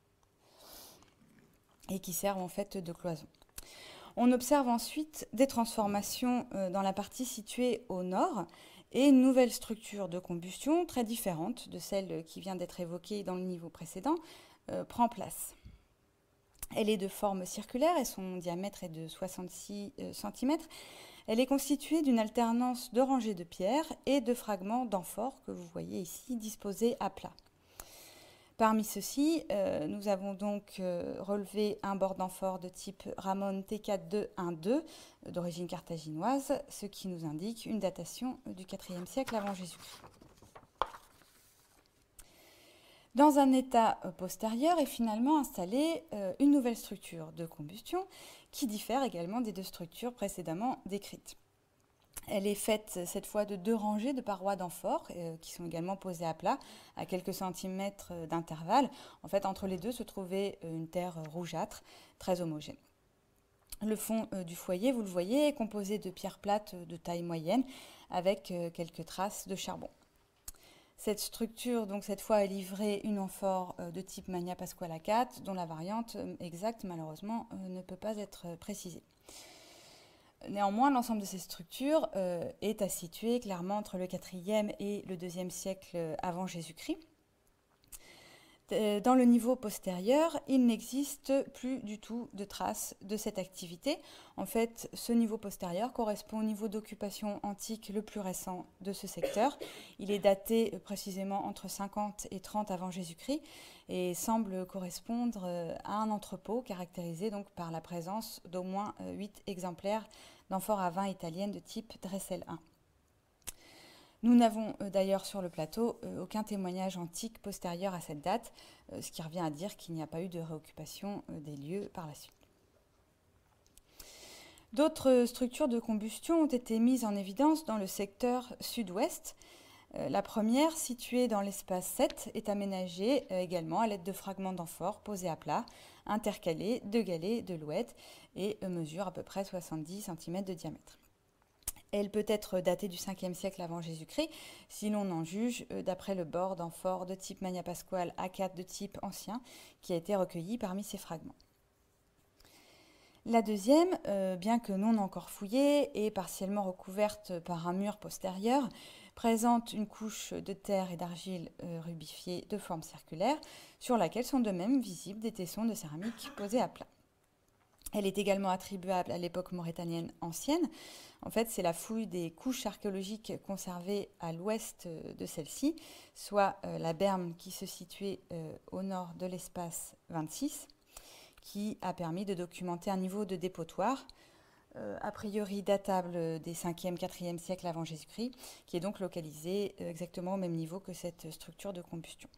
et qui servent en fait de cloison. On observe ensuite des transformations euh, dans la partie située au nord et une nouvelle structure de combustion très différente de celle qui vient d'être évoquée dans le niveau précédent euh, prend place. Elle est de forme circulaire et son diamètre est de soixante-six centimètres. Elle est constituée d'une alternance de rangées de pierres et de fragments d'amphores que vous voyez ici disposés à plat. Parmi ceux-ci, euh, nous avons donc euh, relevé un bord d'amphore de type Ramon T quatre deux un deux euh, d'origine carthaginoise, ce qui nous indique une datation du quatrième siècle avant Jésus-Christ. Dans un état euh, postérieur est finalement installée euh, une nouvelle structure de combustion qui diffère également des deux structures précédemment décrites. Elle est faite cette fois de deux rangées de parois d'amphores euh, qui sont également posées à plat à quelques centimètres d'intervalle. En fait, entre les deux se trouvait une terre rougeâtre très homogène. Le fond euh, du foyer, vous le voyez, est composé de pierres plates de taille moyenne avec euh, quelques traces de charbon. Cette structure, donc cette fois, est livrée une amphore euh, de type Magna Pasquale quatre, dont la variante euh, exacte, malheureusement, euh, ne peut pas être précisée. Néanmoins, l'ensemble de ces structures euh, est à situer clairement entre le quatrième et le deuxième siècle avant Jésus-Christ. Dans le niveau postérieur, il n'existe plus du tout de traces de cette activité. En fait, ce niveau postérieur correspond au niveau d'occupation antique le plus récent de ce secteur. Il est daté précisément entre cinquante et trente avant Jésus-Christ et semble correspondre à un entrepôt caractérisé donc par la présence d'au moins huit exemplaires d'amphores à vin italiennes de type Dressel un. Nous n'avons euh, d'ailleurs sur le plateau euh, aucun témoignage antique postérieur à cette date, euh, ce qui revient à dire qu'il n'y a pas eu de réoccupation euh, des lieux par la suite. D'autres structures de combustion ont été mises en évidence dans le secteur sud-ouest. Euh, la première, située dans l'espace sept, est aménagée euh, également à l'aide de fragments d'amphores posés à plat, intercalés de galets de louette et euh, mesure à peu près soixante-dix centimètres de diamètre. Elle peut être datée du cinquième siècle avant Jésus-Christ, si l'on en juge d'après le bord d'amphore de type Magna Pasquale A quatre de type ancien, qui a été recueilli parmi ces fragments. La deuxième, euh, bien que non encore fouillée et partiellement recouverte par un mur postérieur, présente une couche de terre et d'argile euh, rubifiée de forme circulaire, sur laquelle sont de même visibles des tessons de céramique posés à plat. Elle est également attribuable à l'époque mauritanienne ancienne. En fait, c'est la fouille des couches archéologiques conservées à l'ouest de celle-ci, soit euh, la berme qui se situait euh, au nord de l'espace vingt-six, qui a permis de documenter un niveau de dépotoir, euh, a priori datable des cinquième quatrième siècles avant Jésus-Christ, qui est donc localisé euh, exactement au même niveau que cette structure de combustion.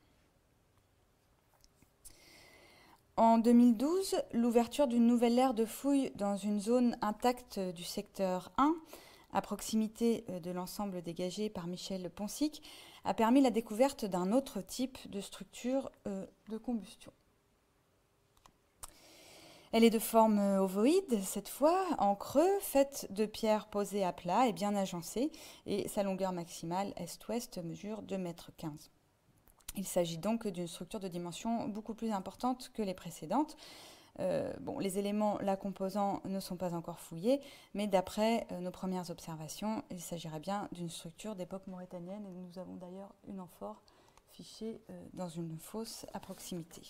En deux mille douze, l'ouverture d'une nouvelle ère de fouilles dans une zone intacte du secteur un, à proximité de l'ensemble dégagé par Michel Ponsic, a permis la découverte d'un autre type de structure de combustion. Elle est de forme ovoïde, cette fois, en creux, faite de pierres posées à plat et bien agencées, et sa longueur maximale est-ouest mesure deux mètres quinze. Il s'agit donc d'une structure de dimension beaucoup plus importante que les précédentes. Euh, bon, les éléments la composant ne sont pas encore fouillés, mais d'après euh, nos premières observations, il s'agirait bien d'une structure d'époque mauritanienne, et nous avons d'ailleurs une amphore fichée euh, dans une fosse à proximité.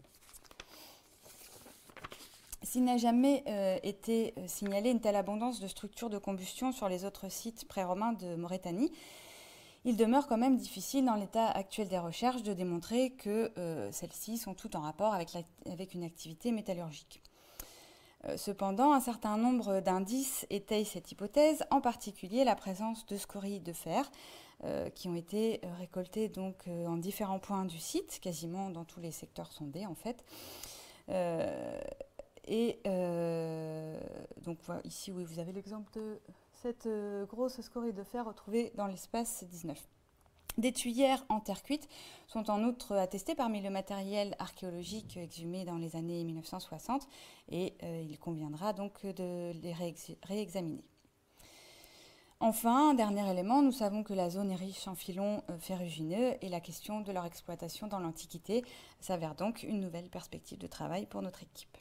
S'il n'a jamais euh, été euh, signalé une telle abondance de structures de combustion sur les autres sites pré-romains de Mauritanie, il demeure quand même difficile dans l'état actuel des recherches de démontrer que euh, celles-ci sont toutes en rapport avec, la, avec une activité métallurgique. Euh, cependant, un certain nombre d'indices étayent cette hypothèse, en particulier la présence de scories de fer euh, qui ont été récoltées donc, euh, en différents points du site, quasiment dans tous les secteurs sondés en fait. Euh, et euh, donc voilà, ici oui, vous avez l'exemple de cette euh, grosse scorie de fer retrouvée dans l'espace dix-neuf. Des tuyères en terre cuite sont en outre attestées parmi le matériel archéologique exhumé dans les années mille neuf cent soixante et euh, il conviendra donc de les réexaminer. Enfin, un dernier élément, nous savons que la zone est riche en filons euh, ferrugineux et la question de leur exploitation dans l'Antiquité s'avère donc une nouvelle perspective de travail pour notre équipe.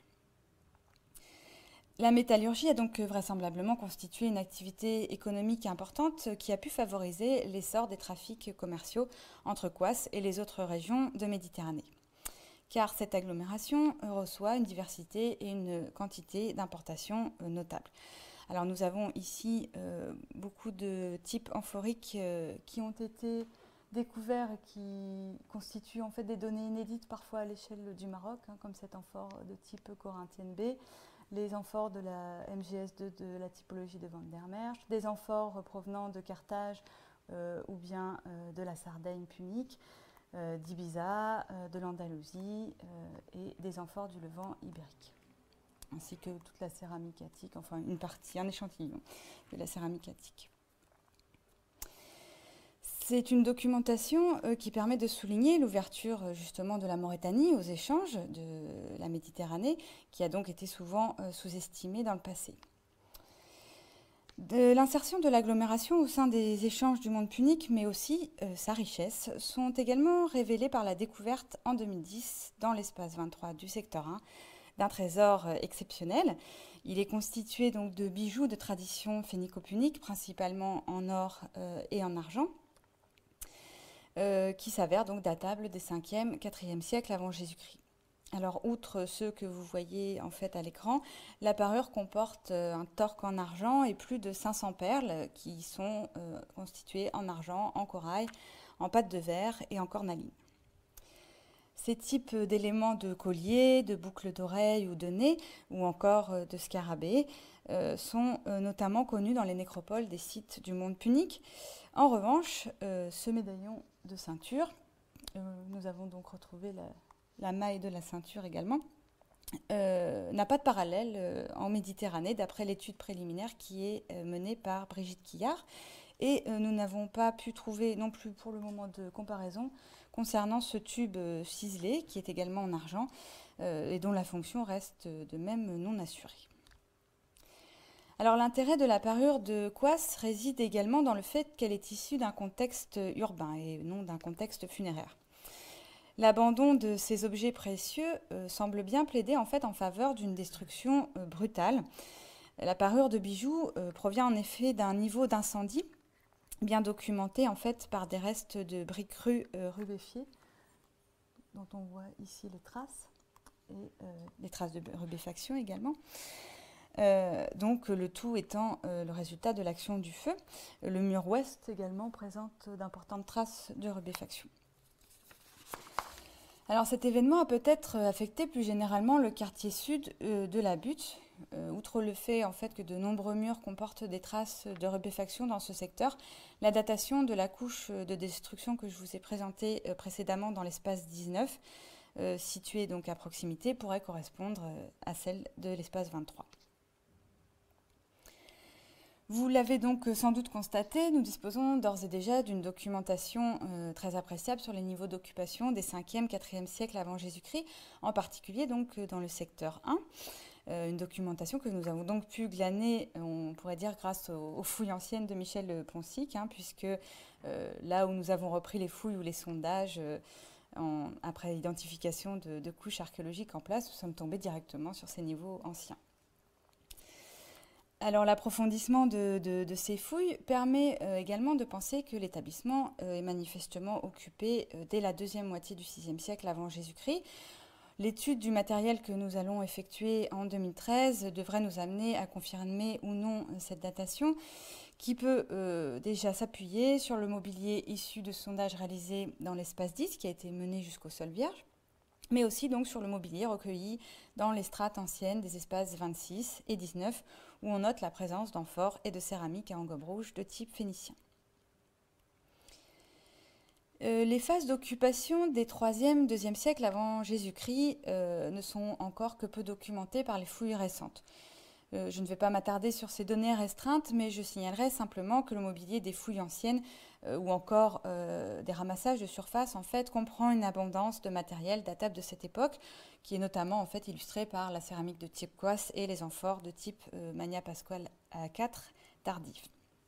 La métallurgie a donc vraisemblablement constitué une activité économique importante qui a pu favoriser l'essor des trafics commerciaux entre Coisse et les autres régions de Méditerranée. Car cette agglomération reçoit une diversité et une quantité d'importations notables. Alors nous avons ici euh, beaucoup de types amphoriques euh, qui ont été découverts et qui constituent en fait des données inédites parfois à l'échelle du Maroc, hein, comme cet amphore de type corinthienne B, les amphores de la M G S deux de la typologie de Van der Merch, des amphores provenant de Carthage euh, ou bien euh, de la Sardaigne punique, euh, d'Ibiza, euh, de l'Andalousie euh, et des amphores du Levant ibérique, ainsi que toute la céramique attique, enfin une partie, un échantillon de la céramique attique. C'est une documentation euh, qui permet de souligner l'ouverture euh, justement de la Mauritanie aux échanges de la Méditerranée, qui a donc été souvent euh, sous-estimée dans le passé. De l'insertion de l'agglomération au sein des échanges du monde punique, mais aussi euh, sa richesse, sont également révélées par la découverte en deux mille dix, dans l'espace vingt-trois du secteur un, d'un trésor euh, exceptionnel. Il est constitué donc de bijoux de tradition phénico-punique, principalement en or euh, et en argent, Euh, qui s'avère donc datable des cinquième, quatrième siècles avant Jésus-Christ. Alors, outre ceux que vous voyez en fait à l'écran, la parure comporte euh, un torque en argent et plus de cinq cents perles qui sont euh, constituées en argent, en corail, en pâte de verre et en cornaline. Ces types d'éléments de collier, de boucles d'oreilles ou de nez, ou encore euh, de scarabées, euh, sont euh, notamment connus dans les nécropoles des sites du monde punique. En revanche, euh, ce médaillon de ceinture, euh, nous avons donc retrouvé la, la maille de la ceinture également, euh, n'a pas de parallèle euh, en Méditerranée d'après l'étude préliminaire qui est euh, menée par Brigitte Quillard. Et euh, nous n'avons pas pu trouver non plus pour le moment de comparaison concernant ce tube euh, ciselé qui est également en argent euh, et dont la fonction reste de même non assurée. Alors l'intérêt de la parure de Coisse réside également dans le fait qu'elle est issue d'un contexte urbain et non d'un contexte funéraire. L'abandon de ces objets précieux euh, semble bien plaider en fait en faveur d'une destruction euh, brutale. La parure de bijoux euh, provient en effet d'un niveau d'incendie bien documenté en fait par des restes de briques crues euh, rubéfiées, dont on voit ici les traces, et euh, les traces de rubéfaction également. Euh, donc le tout étant euh, le résultat de l'action du feu. Le mur ouest également présente d'importantes traces de rubéfaction. Alors cet événement a peut-être affecté plus généralement le quartier sud euh, de la butte, euh, outre le fait en fait que de nombreux murs comportent des traces de rubéfaction dans ce secteur. La datation de la couche de destruction que je vous ai présentée euh, précédemment dans l'espace dix-neuf, euh, située donc à proximité, pourrait correspondre euh, à celle de l'espace vingt-trois. Vous l'avez donc sans doute constaté, nous disposons d'ores et déjà d'une documentation euh, très appréciable sur les niveaux d'occupation des cinquième, quatrième siècles avant Jésus-Christ, en particulier donc dans le secteur un. Euh, une documentation que nous avons donc pu glaner, on pourrait dire, grâce aux, aux fouilles anciennes de Michel Ponsic, hein, puisque euh, là où nous avons repris les fouilles ou les sondages, euh, en, après identification de, de couches archéologiques en place, nous sommes tombés directement sur ces niveaux anciens. Alors l'approfondissement de, de, de ces fouilles permet euh, également de penser que l'établissement euh, est manifestement occupé euh, dès la deuxième moitié du sixième siècle avant Jésus-Christ. L'étude du matériel que nous allons effectuer en deux mille treize devrait nous amener à confirmer ou non cette datation, qui peut euh, déjà s'appuyer sur le mobilier issu de sondages réalisés dans l'espace dix, qui a été mené jusqu'au sol vierge, mais aussi donc sur le mobilier recueilli dans les strates anciennes des espaces vingt-six et dix-neuf, où on note la présence d'amphores et de céramique à engobe rouge de type phénicien. Euh, les phases d'occupation des troisième, deuxième siècles avant Jésus-Christ euh, ne sont encore que peu documentées par les fouilles récentes. Euh, je ne vais pas m'attarder sur ces données restreintes, mais je signalerai simplement que le mobilier des fouilles anciennes euh, ou encore euh, des ramassages de surface en fait comprend une abondance de matériel datable de cette époque, qui est notamment en fait illustrée par la céramique de type Coisse et les amphores de type euh, Magna Pasquale A quatre tardif.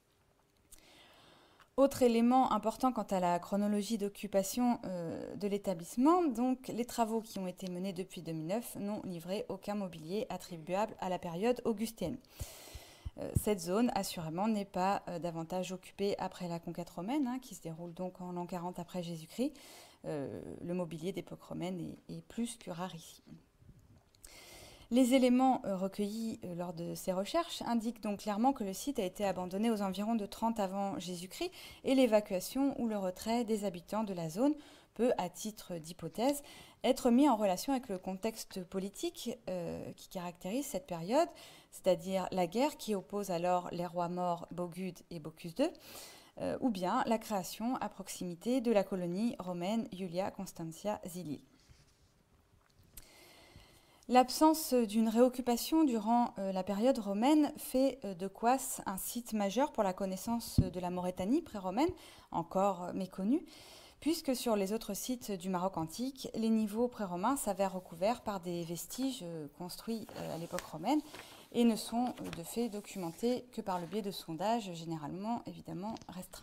Autre élément important quant à la chronologie d'occupation euh, de l'établissement, donc les travaux qui ont été menés depuis deux mille neuf n'ont livré aucun mobilier attribuable à la période augustienne. Euh, cette zone, assurément, n'est pas euh, davantage occupée après la conquête romaine, hein, qui se déroule donc en l'an quarante après Jésus-Christ. Euh, le mobilier d'époque romaine est, est plus que rare ici. Les éléments euh, recueillis euh, lors de ces recherches indiquent donc clairement que le site a été abandonné aux environs de trente avant Jésus-Christ et l'évacuation ou le retrait des habitants de la zone peut, à titre d'hypothèse, être mis en relation avec le contexte politique euh, qui caractérise cette période, c'est-à-dire la guerre qui oppose alors les rois morts Bogude et Bocchus deux, euh, ou bien la création à proximité de la colonie romaine Iulia Constantia Zilil. L'absence d'une réoccupation durant euh, la période romaine fait euh, de Coisse un site majeur pour la connaissance de la Maurétanie pré-romaine, encore euh, méconnue, puisque sur les autres sites du Maroc antique, les niveaux pré-romains s'avèrent recouverts par des vestiges euh, construits euh, à l'époque romaine et ne sont euh, de fait documentés que par le biais de sondages généralement évidemment restreints.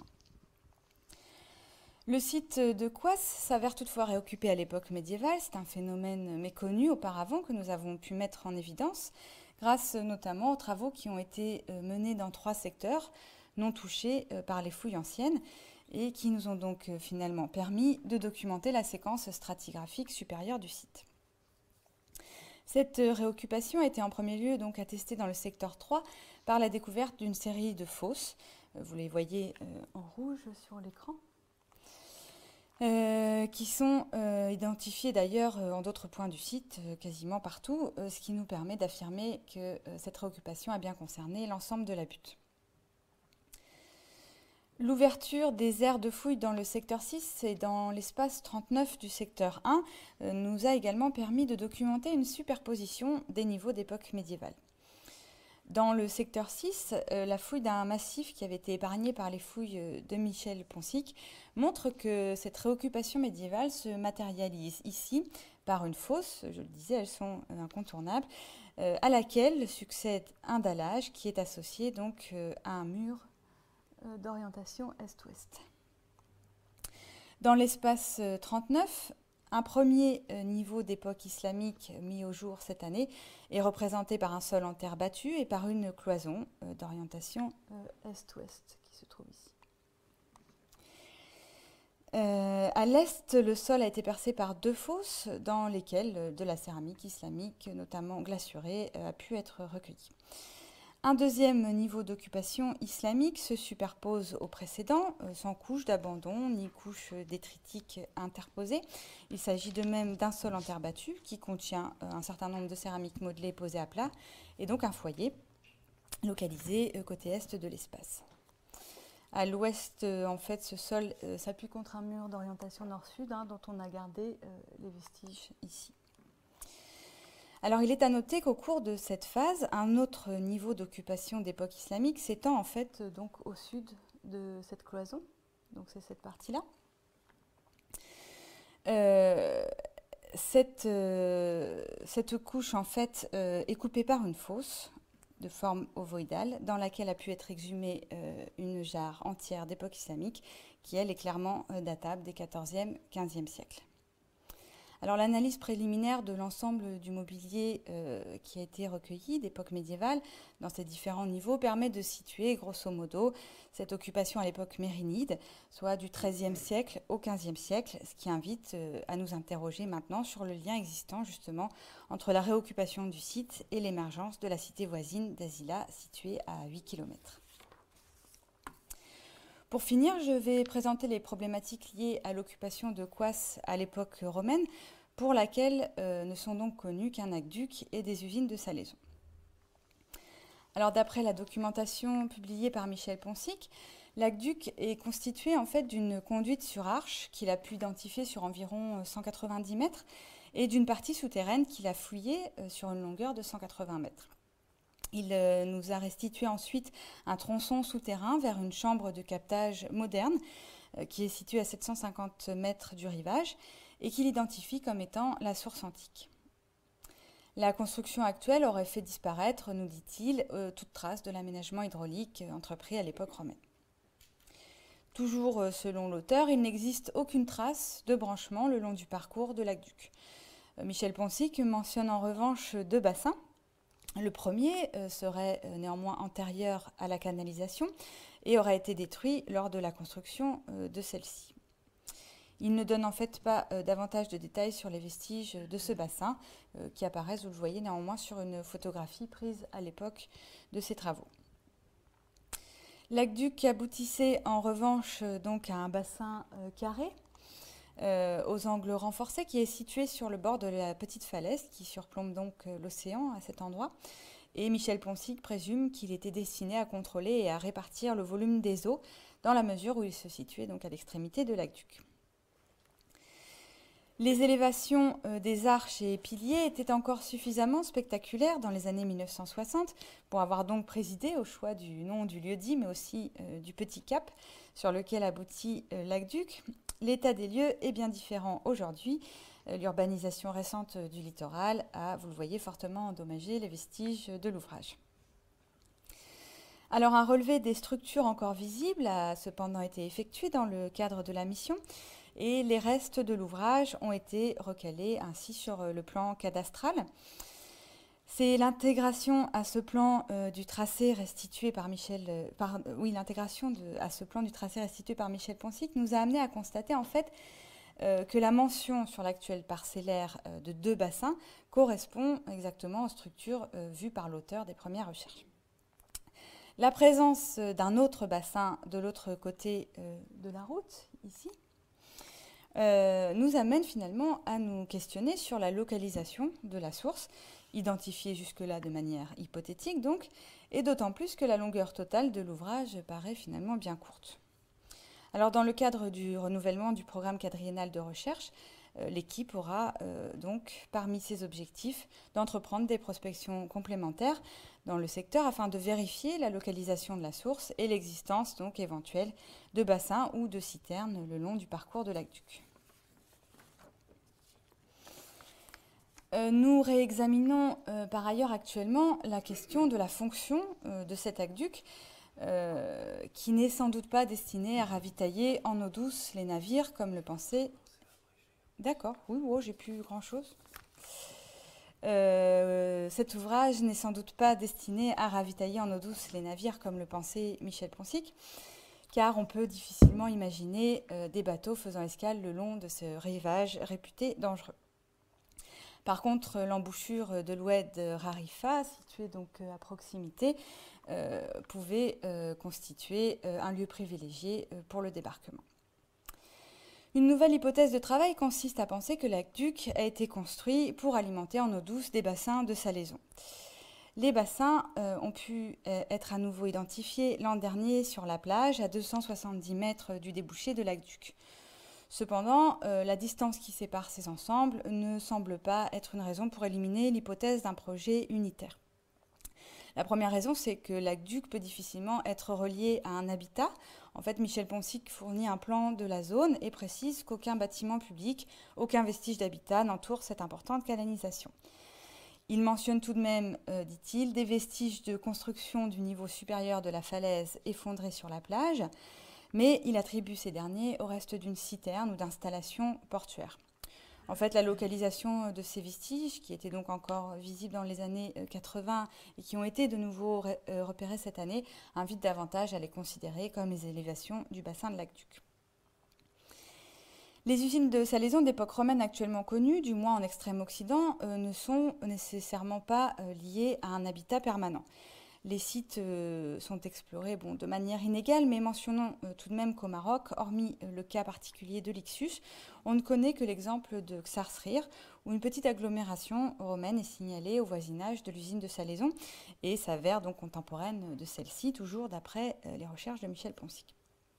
Le site de Coisse s'avère toutefois réoccupé à l'époque médiévale. C'est un phénomène méconnu auparavant que nous avons pu mettre en évidence, grâce notamment aux travaux qui ont été menés dans trois secteurs non touchés par les fouilles anciennes et qui nous ont donc finalement permis de documenter la séquence stratigraphique supérieure du site. Cette réoccupation a été en premier lieu donc attestée dans le secteur trois par la découverte d'une série de fosses. Vous les voyez en rouge sur l'écran. Euh, qui sont euh, identifiés d'ailleurs euh, en d'autres points du site, euh, quasiment partout, euh, ce qui nous permet d'affirmer que euh, cette réoccupation a bien concerné l'ensemble de la butte. L'ouverture des aires de fouilles dans le secteur six et dans l'espace trente-neuf du secteur un euh, nous a également permis de documenter une superposition des niveaux d'époque médiévale. Dans le secteur six, euh, la fouille d'un massif qui avait été épargné par les fouilles de Michel Ponsic montre que cette réoccupation médiévale se matérialise ici par une fosse, je le disais, elles sont incontournables, euh, à laquelle succède un dallage qui est associé donc euh, à un mur euh, d'orientation est-ouest. Dans l'espace euh, trente-neuf, un premier niveau d'époque islamique mis au jour cette année est représenté par un sol en terre battue et par une cloison d'orientation est-ouest qui se trouve ici. Euh, à l'est, le sol a été percé par deux fosses dans lesquelles de la céramique islamique, notamment glacurée, a pu être recueillie. Un deuxième niveau d'occupation islamique se superpose au précédent, sans couche d'abandon ni couche détritique interposée. Il s'agit de même d'un sol en terre battue qui contient un certain nombre de céramiques modelées posées à plat et donc un foyer localisé côté est de l'espace. À l'ouest, en fait, ce sol s'appuie contre un mur d'orientation nord-sud hein, dont on a gardé les vestiges ici. Alors, il est à noter qu'au cours de cette phase, un autre niveau d'occupation d'époque islamique s'étend en fait donc au sud de cette cloison. Donc, c'est cette partie-là. Euh, cette, euh, cette couche, en fait, euh, est coupée par une fosse de forme ovoïdale dans laquelle a pu être exhumée euh, une jarre entière d'époque islamique qui, elle, est clairement euh, datable des quatorzième, quinzième siècles. Alors l'analyse préliminaire de l'ensemble du mobilier euh, qui a été recueilli d'époque médiévale dans ces différents niveaux permet de situer grosso modo cette occupation à l'époque mérinide, soit du treizième siècle au quinzième siècle, ce qui invite euh, à nous interroger maintenant sur le lien existant justement entre la réoccupation du site et l'émergence de la cité voisine d'Azila située à huit kilomètres. Pour finir, je vais présenter les problématiques liées à l'occupation de Coisse à l'époque romaine, pour laquelle euh, ne sont donc connus qu'un aqueduc et des usines de salaison. Alors d'après la documentation publiée par Michel Ponsic, l'aqueduc est constitué en fait d'une conduite sur arche qu'il a pu identifier sur environ cent quatre-vingt-dix mètres et d'une partie souterraine qu'il a fouillée sur une longueur de cent quatre-vingts mètres. Il euh, nous a restitué ensuite un tronçon souterrain vers une chambre de captage moderne euh, qui est située à sept cent cinquante mètres du rivage et qu'il identifie comme étant la source antique. La construction actuelle aurait fait disparaître, nous dit-il, euh, toute trace de l'aménagement hydraulique euh, entrepris à l'époque romaine. Toujours euh, selon l'auteur, il n'existe aucune trace de branchement le long du parcours de l'aqueduc. Euh, Michel Ponsic mentionne en revanche deux bassins. Le premier euh, serait euh, néanmoins antérieur à la canalisation et aurait été détruit lors de la construction euh, de celle-ci. Il ne donne en fait pas euh, davantage de détails sur les vestiges de ce bassin euh, qui apparaissent, vous le voyez néanmoins, sur une photographie prise à l'époque de ses travaux. L'aqueduc aboutissait en revanche euh, donc à un bassin euh, carré euh, aux angles renforcés qui est situé sur le bord de la petite falaise qui surplombe donc euh, l'océan à cet endroit. Et Michel Ponsic présume qu'il était destiné à contrôler et à répartir le volume des eaux dans la mesure où il se situait donc à l'extrémité de l'aqueduc. Les élévations euh, des arches et piliers étaient encore suffisamment spectaculaires dans les années mille neuf cent soixante pour avoir donc présidé au choix du nom du lieu-dit, mais aussi euh, du petit cap sur lequel aboutit euh, l'aqueduc. L'état des lieux est bien différent aujourd'hui. Euh, l'urbanisation récente du littoral a, vous le voyez, fortement endommagé les vestiges de l'ouvrage. Alors un relevé des structures encore visibles a cependant été effectué dans le cadre de la mission, et les restes de l'ouvrage ont été recalés ainsi sur le plan cadastral. C'est l'intégration à ce plan euh, du tracé restitué par Michel, euh, par, euh, oui, l'intégration à ce plan du tracé restitué par Michel Ponsic nous a amené à constater en fait euh, que la mention sur l'actuel parcellaire euh, de deux bassins correspond exactement aux structures euh, vues par l'auteur des premières recherches. La présence d'un autre bassin de l'autre côté euh, de la route, ici, Euh, nous amène finalement à nous questionner sur la localisation de la source, identifiée jusque-là de manière hypothétique donc, et d'autant plus que la longueur totale de l'ouvrage paraît finalement bien courte. Alors dans le cadre du renouvellement du programme quadriennal de recherche, euh, l'équipe aura euh, donc parmi ses objectifs d'entreprendre des prospections complémentaires dans le secteur afin de vérifier la localisation de la source et l'existence donc éventuelle de bassins ou de citernes le long du parcours de l'aqueduc. Euh, nous réexaminons euh, par ailleurs actuellement la question de la fonction euh, de cet aqueduc euh, qui n'est sans doute pas destiné à ravitailler en eau douce les navires comme le pensait... D'accord, oui, oh, j'ai plus grand-chose. Euh, cet ouvrage n'est sans doute pas destiné à ravitailler en eau douce les navires comme le pensait Michel Ponsic, car on peut difficilement imaginer euh, des bateaux faisant escale le long de ce rivage réputé dangereux. Par contre, l'embouchure de l'oued Rarifa, située donc à proximité, euh, pouvait euh, constituer euh, un lieu privilégié euh, pour le débarquement. Une nouvelle hypothèse de travail consiste à penser que l'aqueduc a été construit pour alimenter en eau douce des bassins de salaison. Les bassins euh, ont pu euh, être à nouveau identifiés l'an dernier sur la plage, à deux cent soixante-dix mètres du débouché de l'aqueduc. Cependant, euh, la distance qui sépare ces ensembles ne semble pas être une raison pour éliminer l'hypothèse d'un projet unitaire. La première raison, c'est que l'aqueduc peut difficilement être relié à un habitat. En fait, Michel Ponsic fournit un plan de la zone et précise qu'aucun bâtiment public, aucun vestige d'habitat n'entoure cette importante canalisation. Il mentionne tout de même, euh, dit-il, des vestiges de construction du niveau supérieur de la falaise effondrés sur la plage, mais il attribue ces derniers au reste d'une citerne ou d'installation portuaire. En fait, la localisation de ces vestiges, qui étaient donc encore visibles dans les années quatre-vingts et qui ont été de nouveau repérés cette année, invite davantage à les considérer comme les élévations du bassin de l'aqueduc. Les usines de salaison d'époque romaine actuellement connues, du moins en extrême occident, euh, ne sont nécessairement pas euh, liées à un habitat permanent. Les sites euh, sont explorés bon, de manière inégale, mais mentionnons euh, tout de même qu'au Maroc, hormis euh, le cas particulier de l'Ixus, on ne connaît que l'exemple de Xarsrir, où une petite agglomération romaine est signalée au voisinage de l'usine de Salaison et s'avère donc contemporaine de celle-ci, toujours d'après euh, les recherches de Michel Ponsic.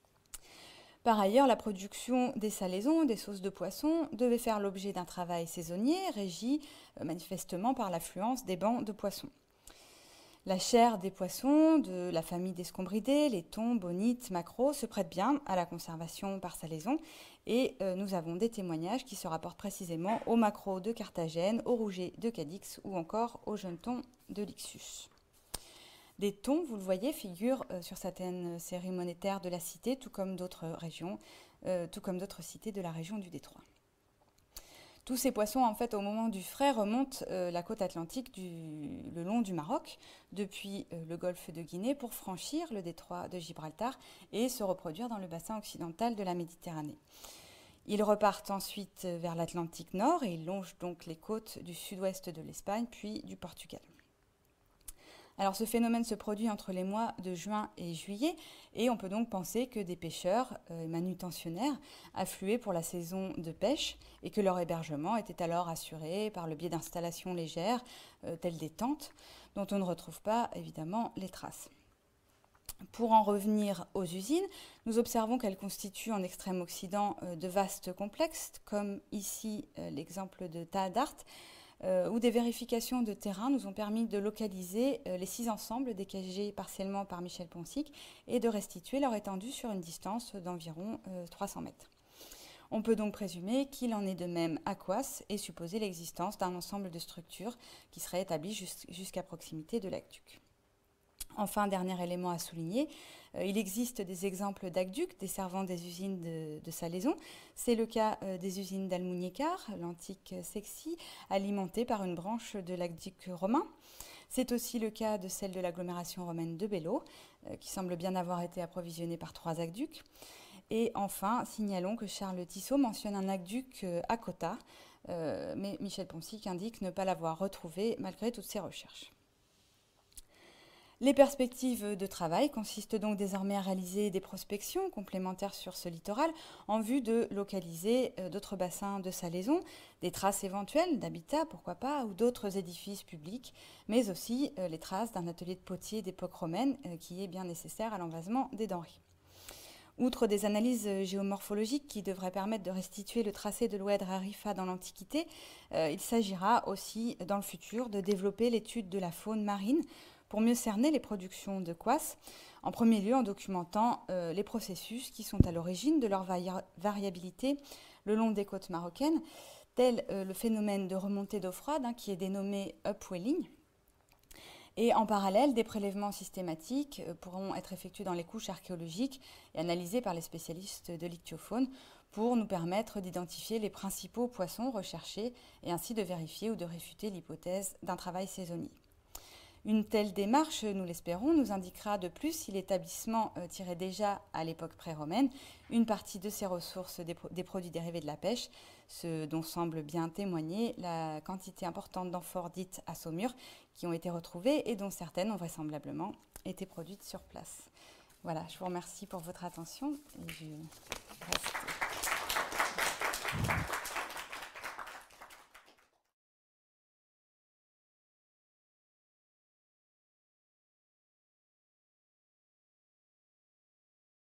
Par ailleurs, la production des salaisons, des sauces de poisson, devait faire l'objet d'un travail saisonnier, régi euh, manifestement par l'affluence des bancs de poissons. La chair des poissons de la famille des scombridés, les thons, bonites, maquereaux, se prête bien à la conservation par salaison et euh, nous avons des témoignages qui se rapportent précisément aux maquereaux de Carthagène, aux rougets de Cadix ou encore aux jeunes thons de l'Ixus. Des thons, vous le voyez, figurent euh, sur certaines séries monétaires de la cité, tout comme d'autres régions, euh, tout comme d'autres cités de la région du Détroit. Tous ces poissons, en fait, au moment du frais, remontent euh, la côte atlantique du, le long du Maroc, depuis euh, le golfe de Guinée, pour franchir le détroit de Gibraltar et se reproduire dans le bassin occidental de la Méditerranée. Ils repartent ensuite vers l'Atlantique Nord et ils longent donc les côtes du sud-ouest de l'Espagne, puis du Portugal. Alors ce phénomène se produit entre les mois de juin et juillet et on peut donc penser que des pêcheurs euh, manutentionnaires affluaient pour la saison de pêche et que leur hébergement était alors assuré par le biais d'installations légères euh, telles des tentes dont on ne retrouve pas évidemment les traces. Pour en revenir aux usines, nous observons qu'elles constituent en extrême occident euh, de vastes complexes comme ici euh, l'exemple de Taadart, Euh, où des vérifications de terrain nous ont permis de localiser euh, les six ensembles décagés partiellement par Michel Ponsic et de restituer leur étendue sur une distance d'environ euh, trois cents mètres. On peut donc présumer qu'il en est de même à Coasse et supposer l'existence d'un ensemble de structures qui seraient établies jus- jusqu'à proximité de l'aqueduc. Enfin, dernier élément à souligner, euh, il existe des exemples d'aqueducs desservant des usines de, de salaison. C'est le cas euh, des usines d'Almuñécar, l'antique Sexy, alimentée par une branche de l'aqueduc romain. C'est aussi le cas de celle de l'agglomération romaine de Bello, euh, qui semble bien avoir été approvisionnée par trois aqueducs. Et enfin, signalons que Charles Tissot mentionne un aqueduc euh, à Cota, euh, mais Michel Ponsic indique ne pas l'avoir retrouvé malgré toutes ses recherches. Les perspectives de travail consistent donc désormais à réaliser des prospections complémentaires sur ce littoral en vue de localiser d'autres bassins de salaison, des traces éventuelles d'habitat, pourquoi pas, ou d'autres édifices publics, mais aussi les traces d'un atelier de potier d'époque romaine qui est bien nécessaire à l'envasement des denrées. Outre des analyses géomorphologiques qui devraient permettre de restituer le tracé de l'Oued Harifa dans l'Antiquité, euh, il s'agira aussi dans le futur de développer l'étude de la faune marine pour mieux cerner les productions de Coasse, en premier lieu en documentant euh, les processus qui sont à l'origine de leur vari- variabilité le long des côtes marocaines, tel euh, le phénomène de remontée d'eau froide hein, qui est dénommé upwelling. Et en parallèle, des prélèvements systématiques euh, pourront être effectués dans les couches archéologiques et analysés par les spécialistes de l'ichtyofaune pour nous permettre d'identifier les principaux poissons recherchés et ainsi de vérifier ou de réfuter l'hypothèse d'un travail saisonnier. Une telle démarche, nous l'espérons, nous indiquera de plus si l'établissement euh, tirait déjà à l'époque pré-romaine une partie de ses ressources des, pro- des produits dérivés de la pêche, ce dont semble bien témoigner la quantité importante d'amphores dites à saumure qui ont été retrouvées et dont certaines ont vraisemblablement été produites sur place. Voilà, je vous remercie pour votre attention et je reste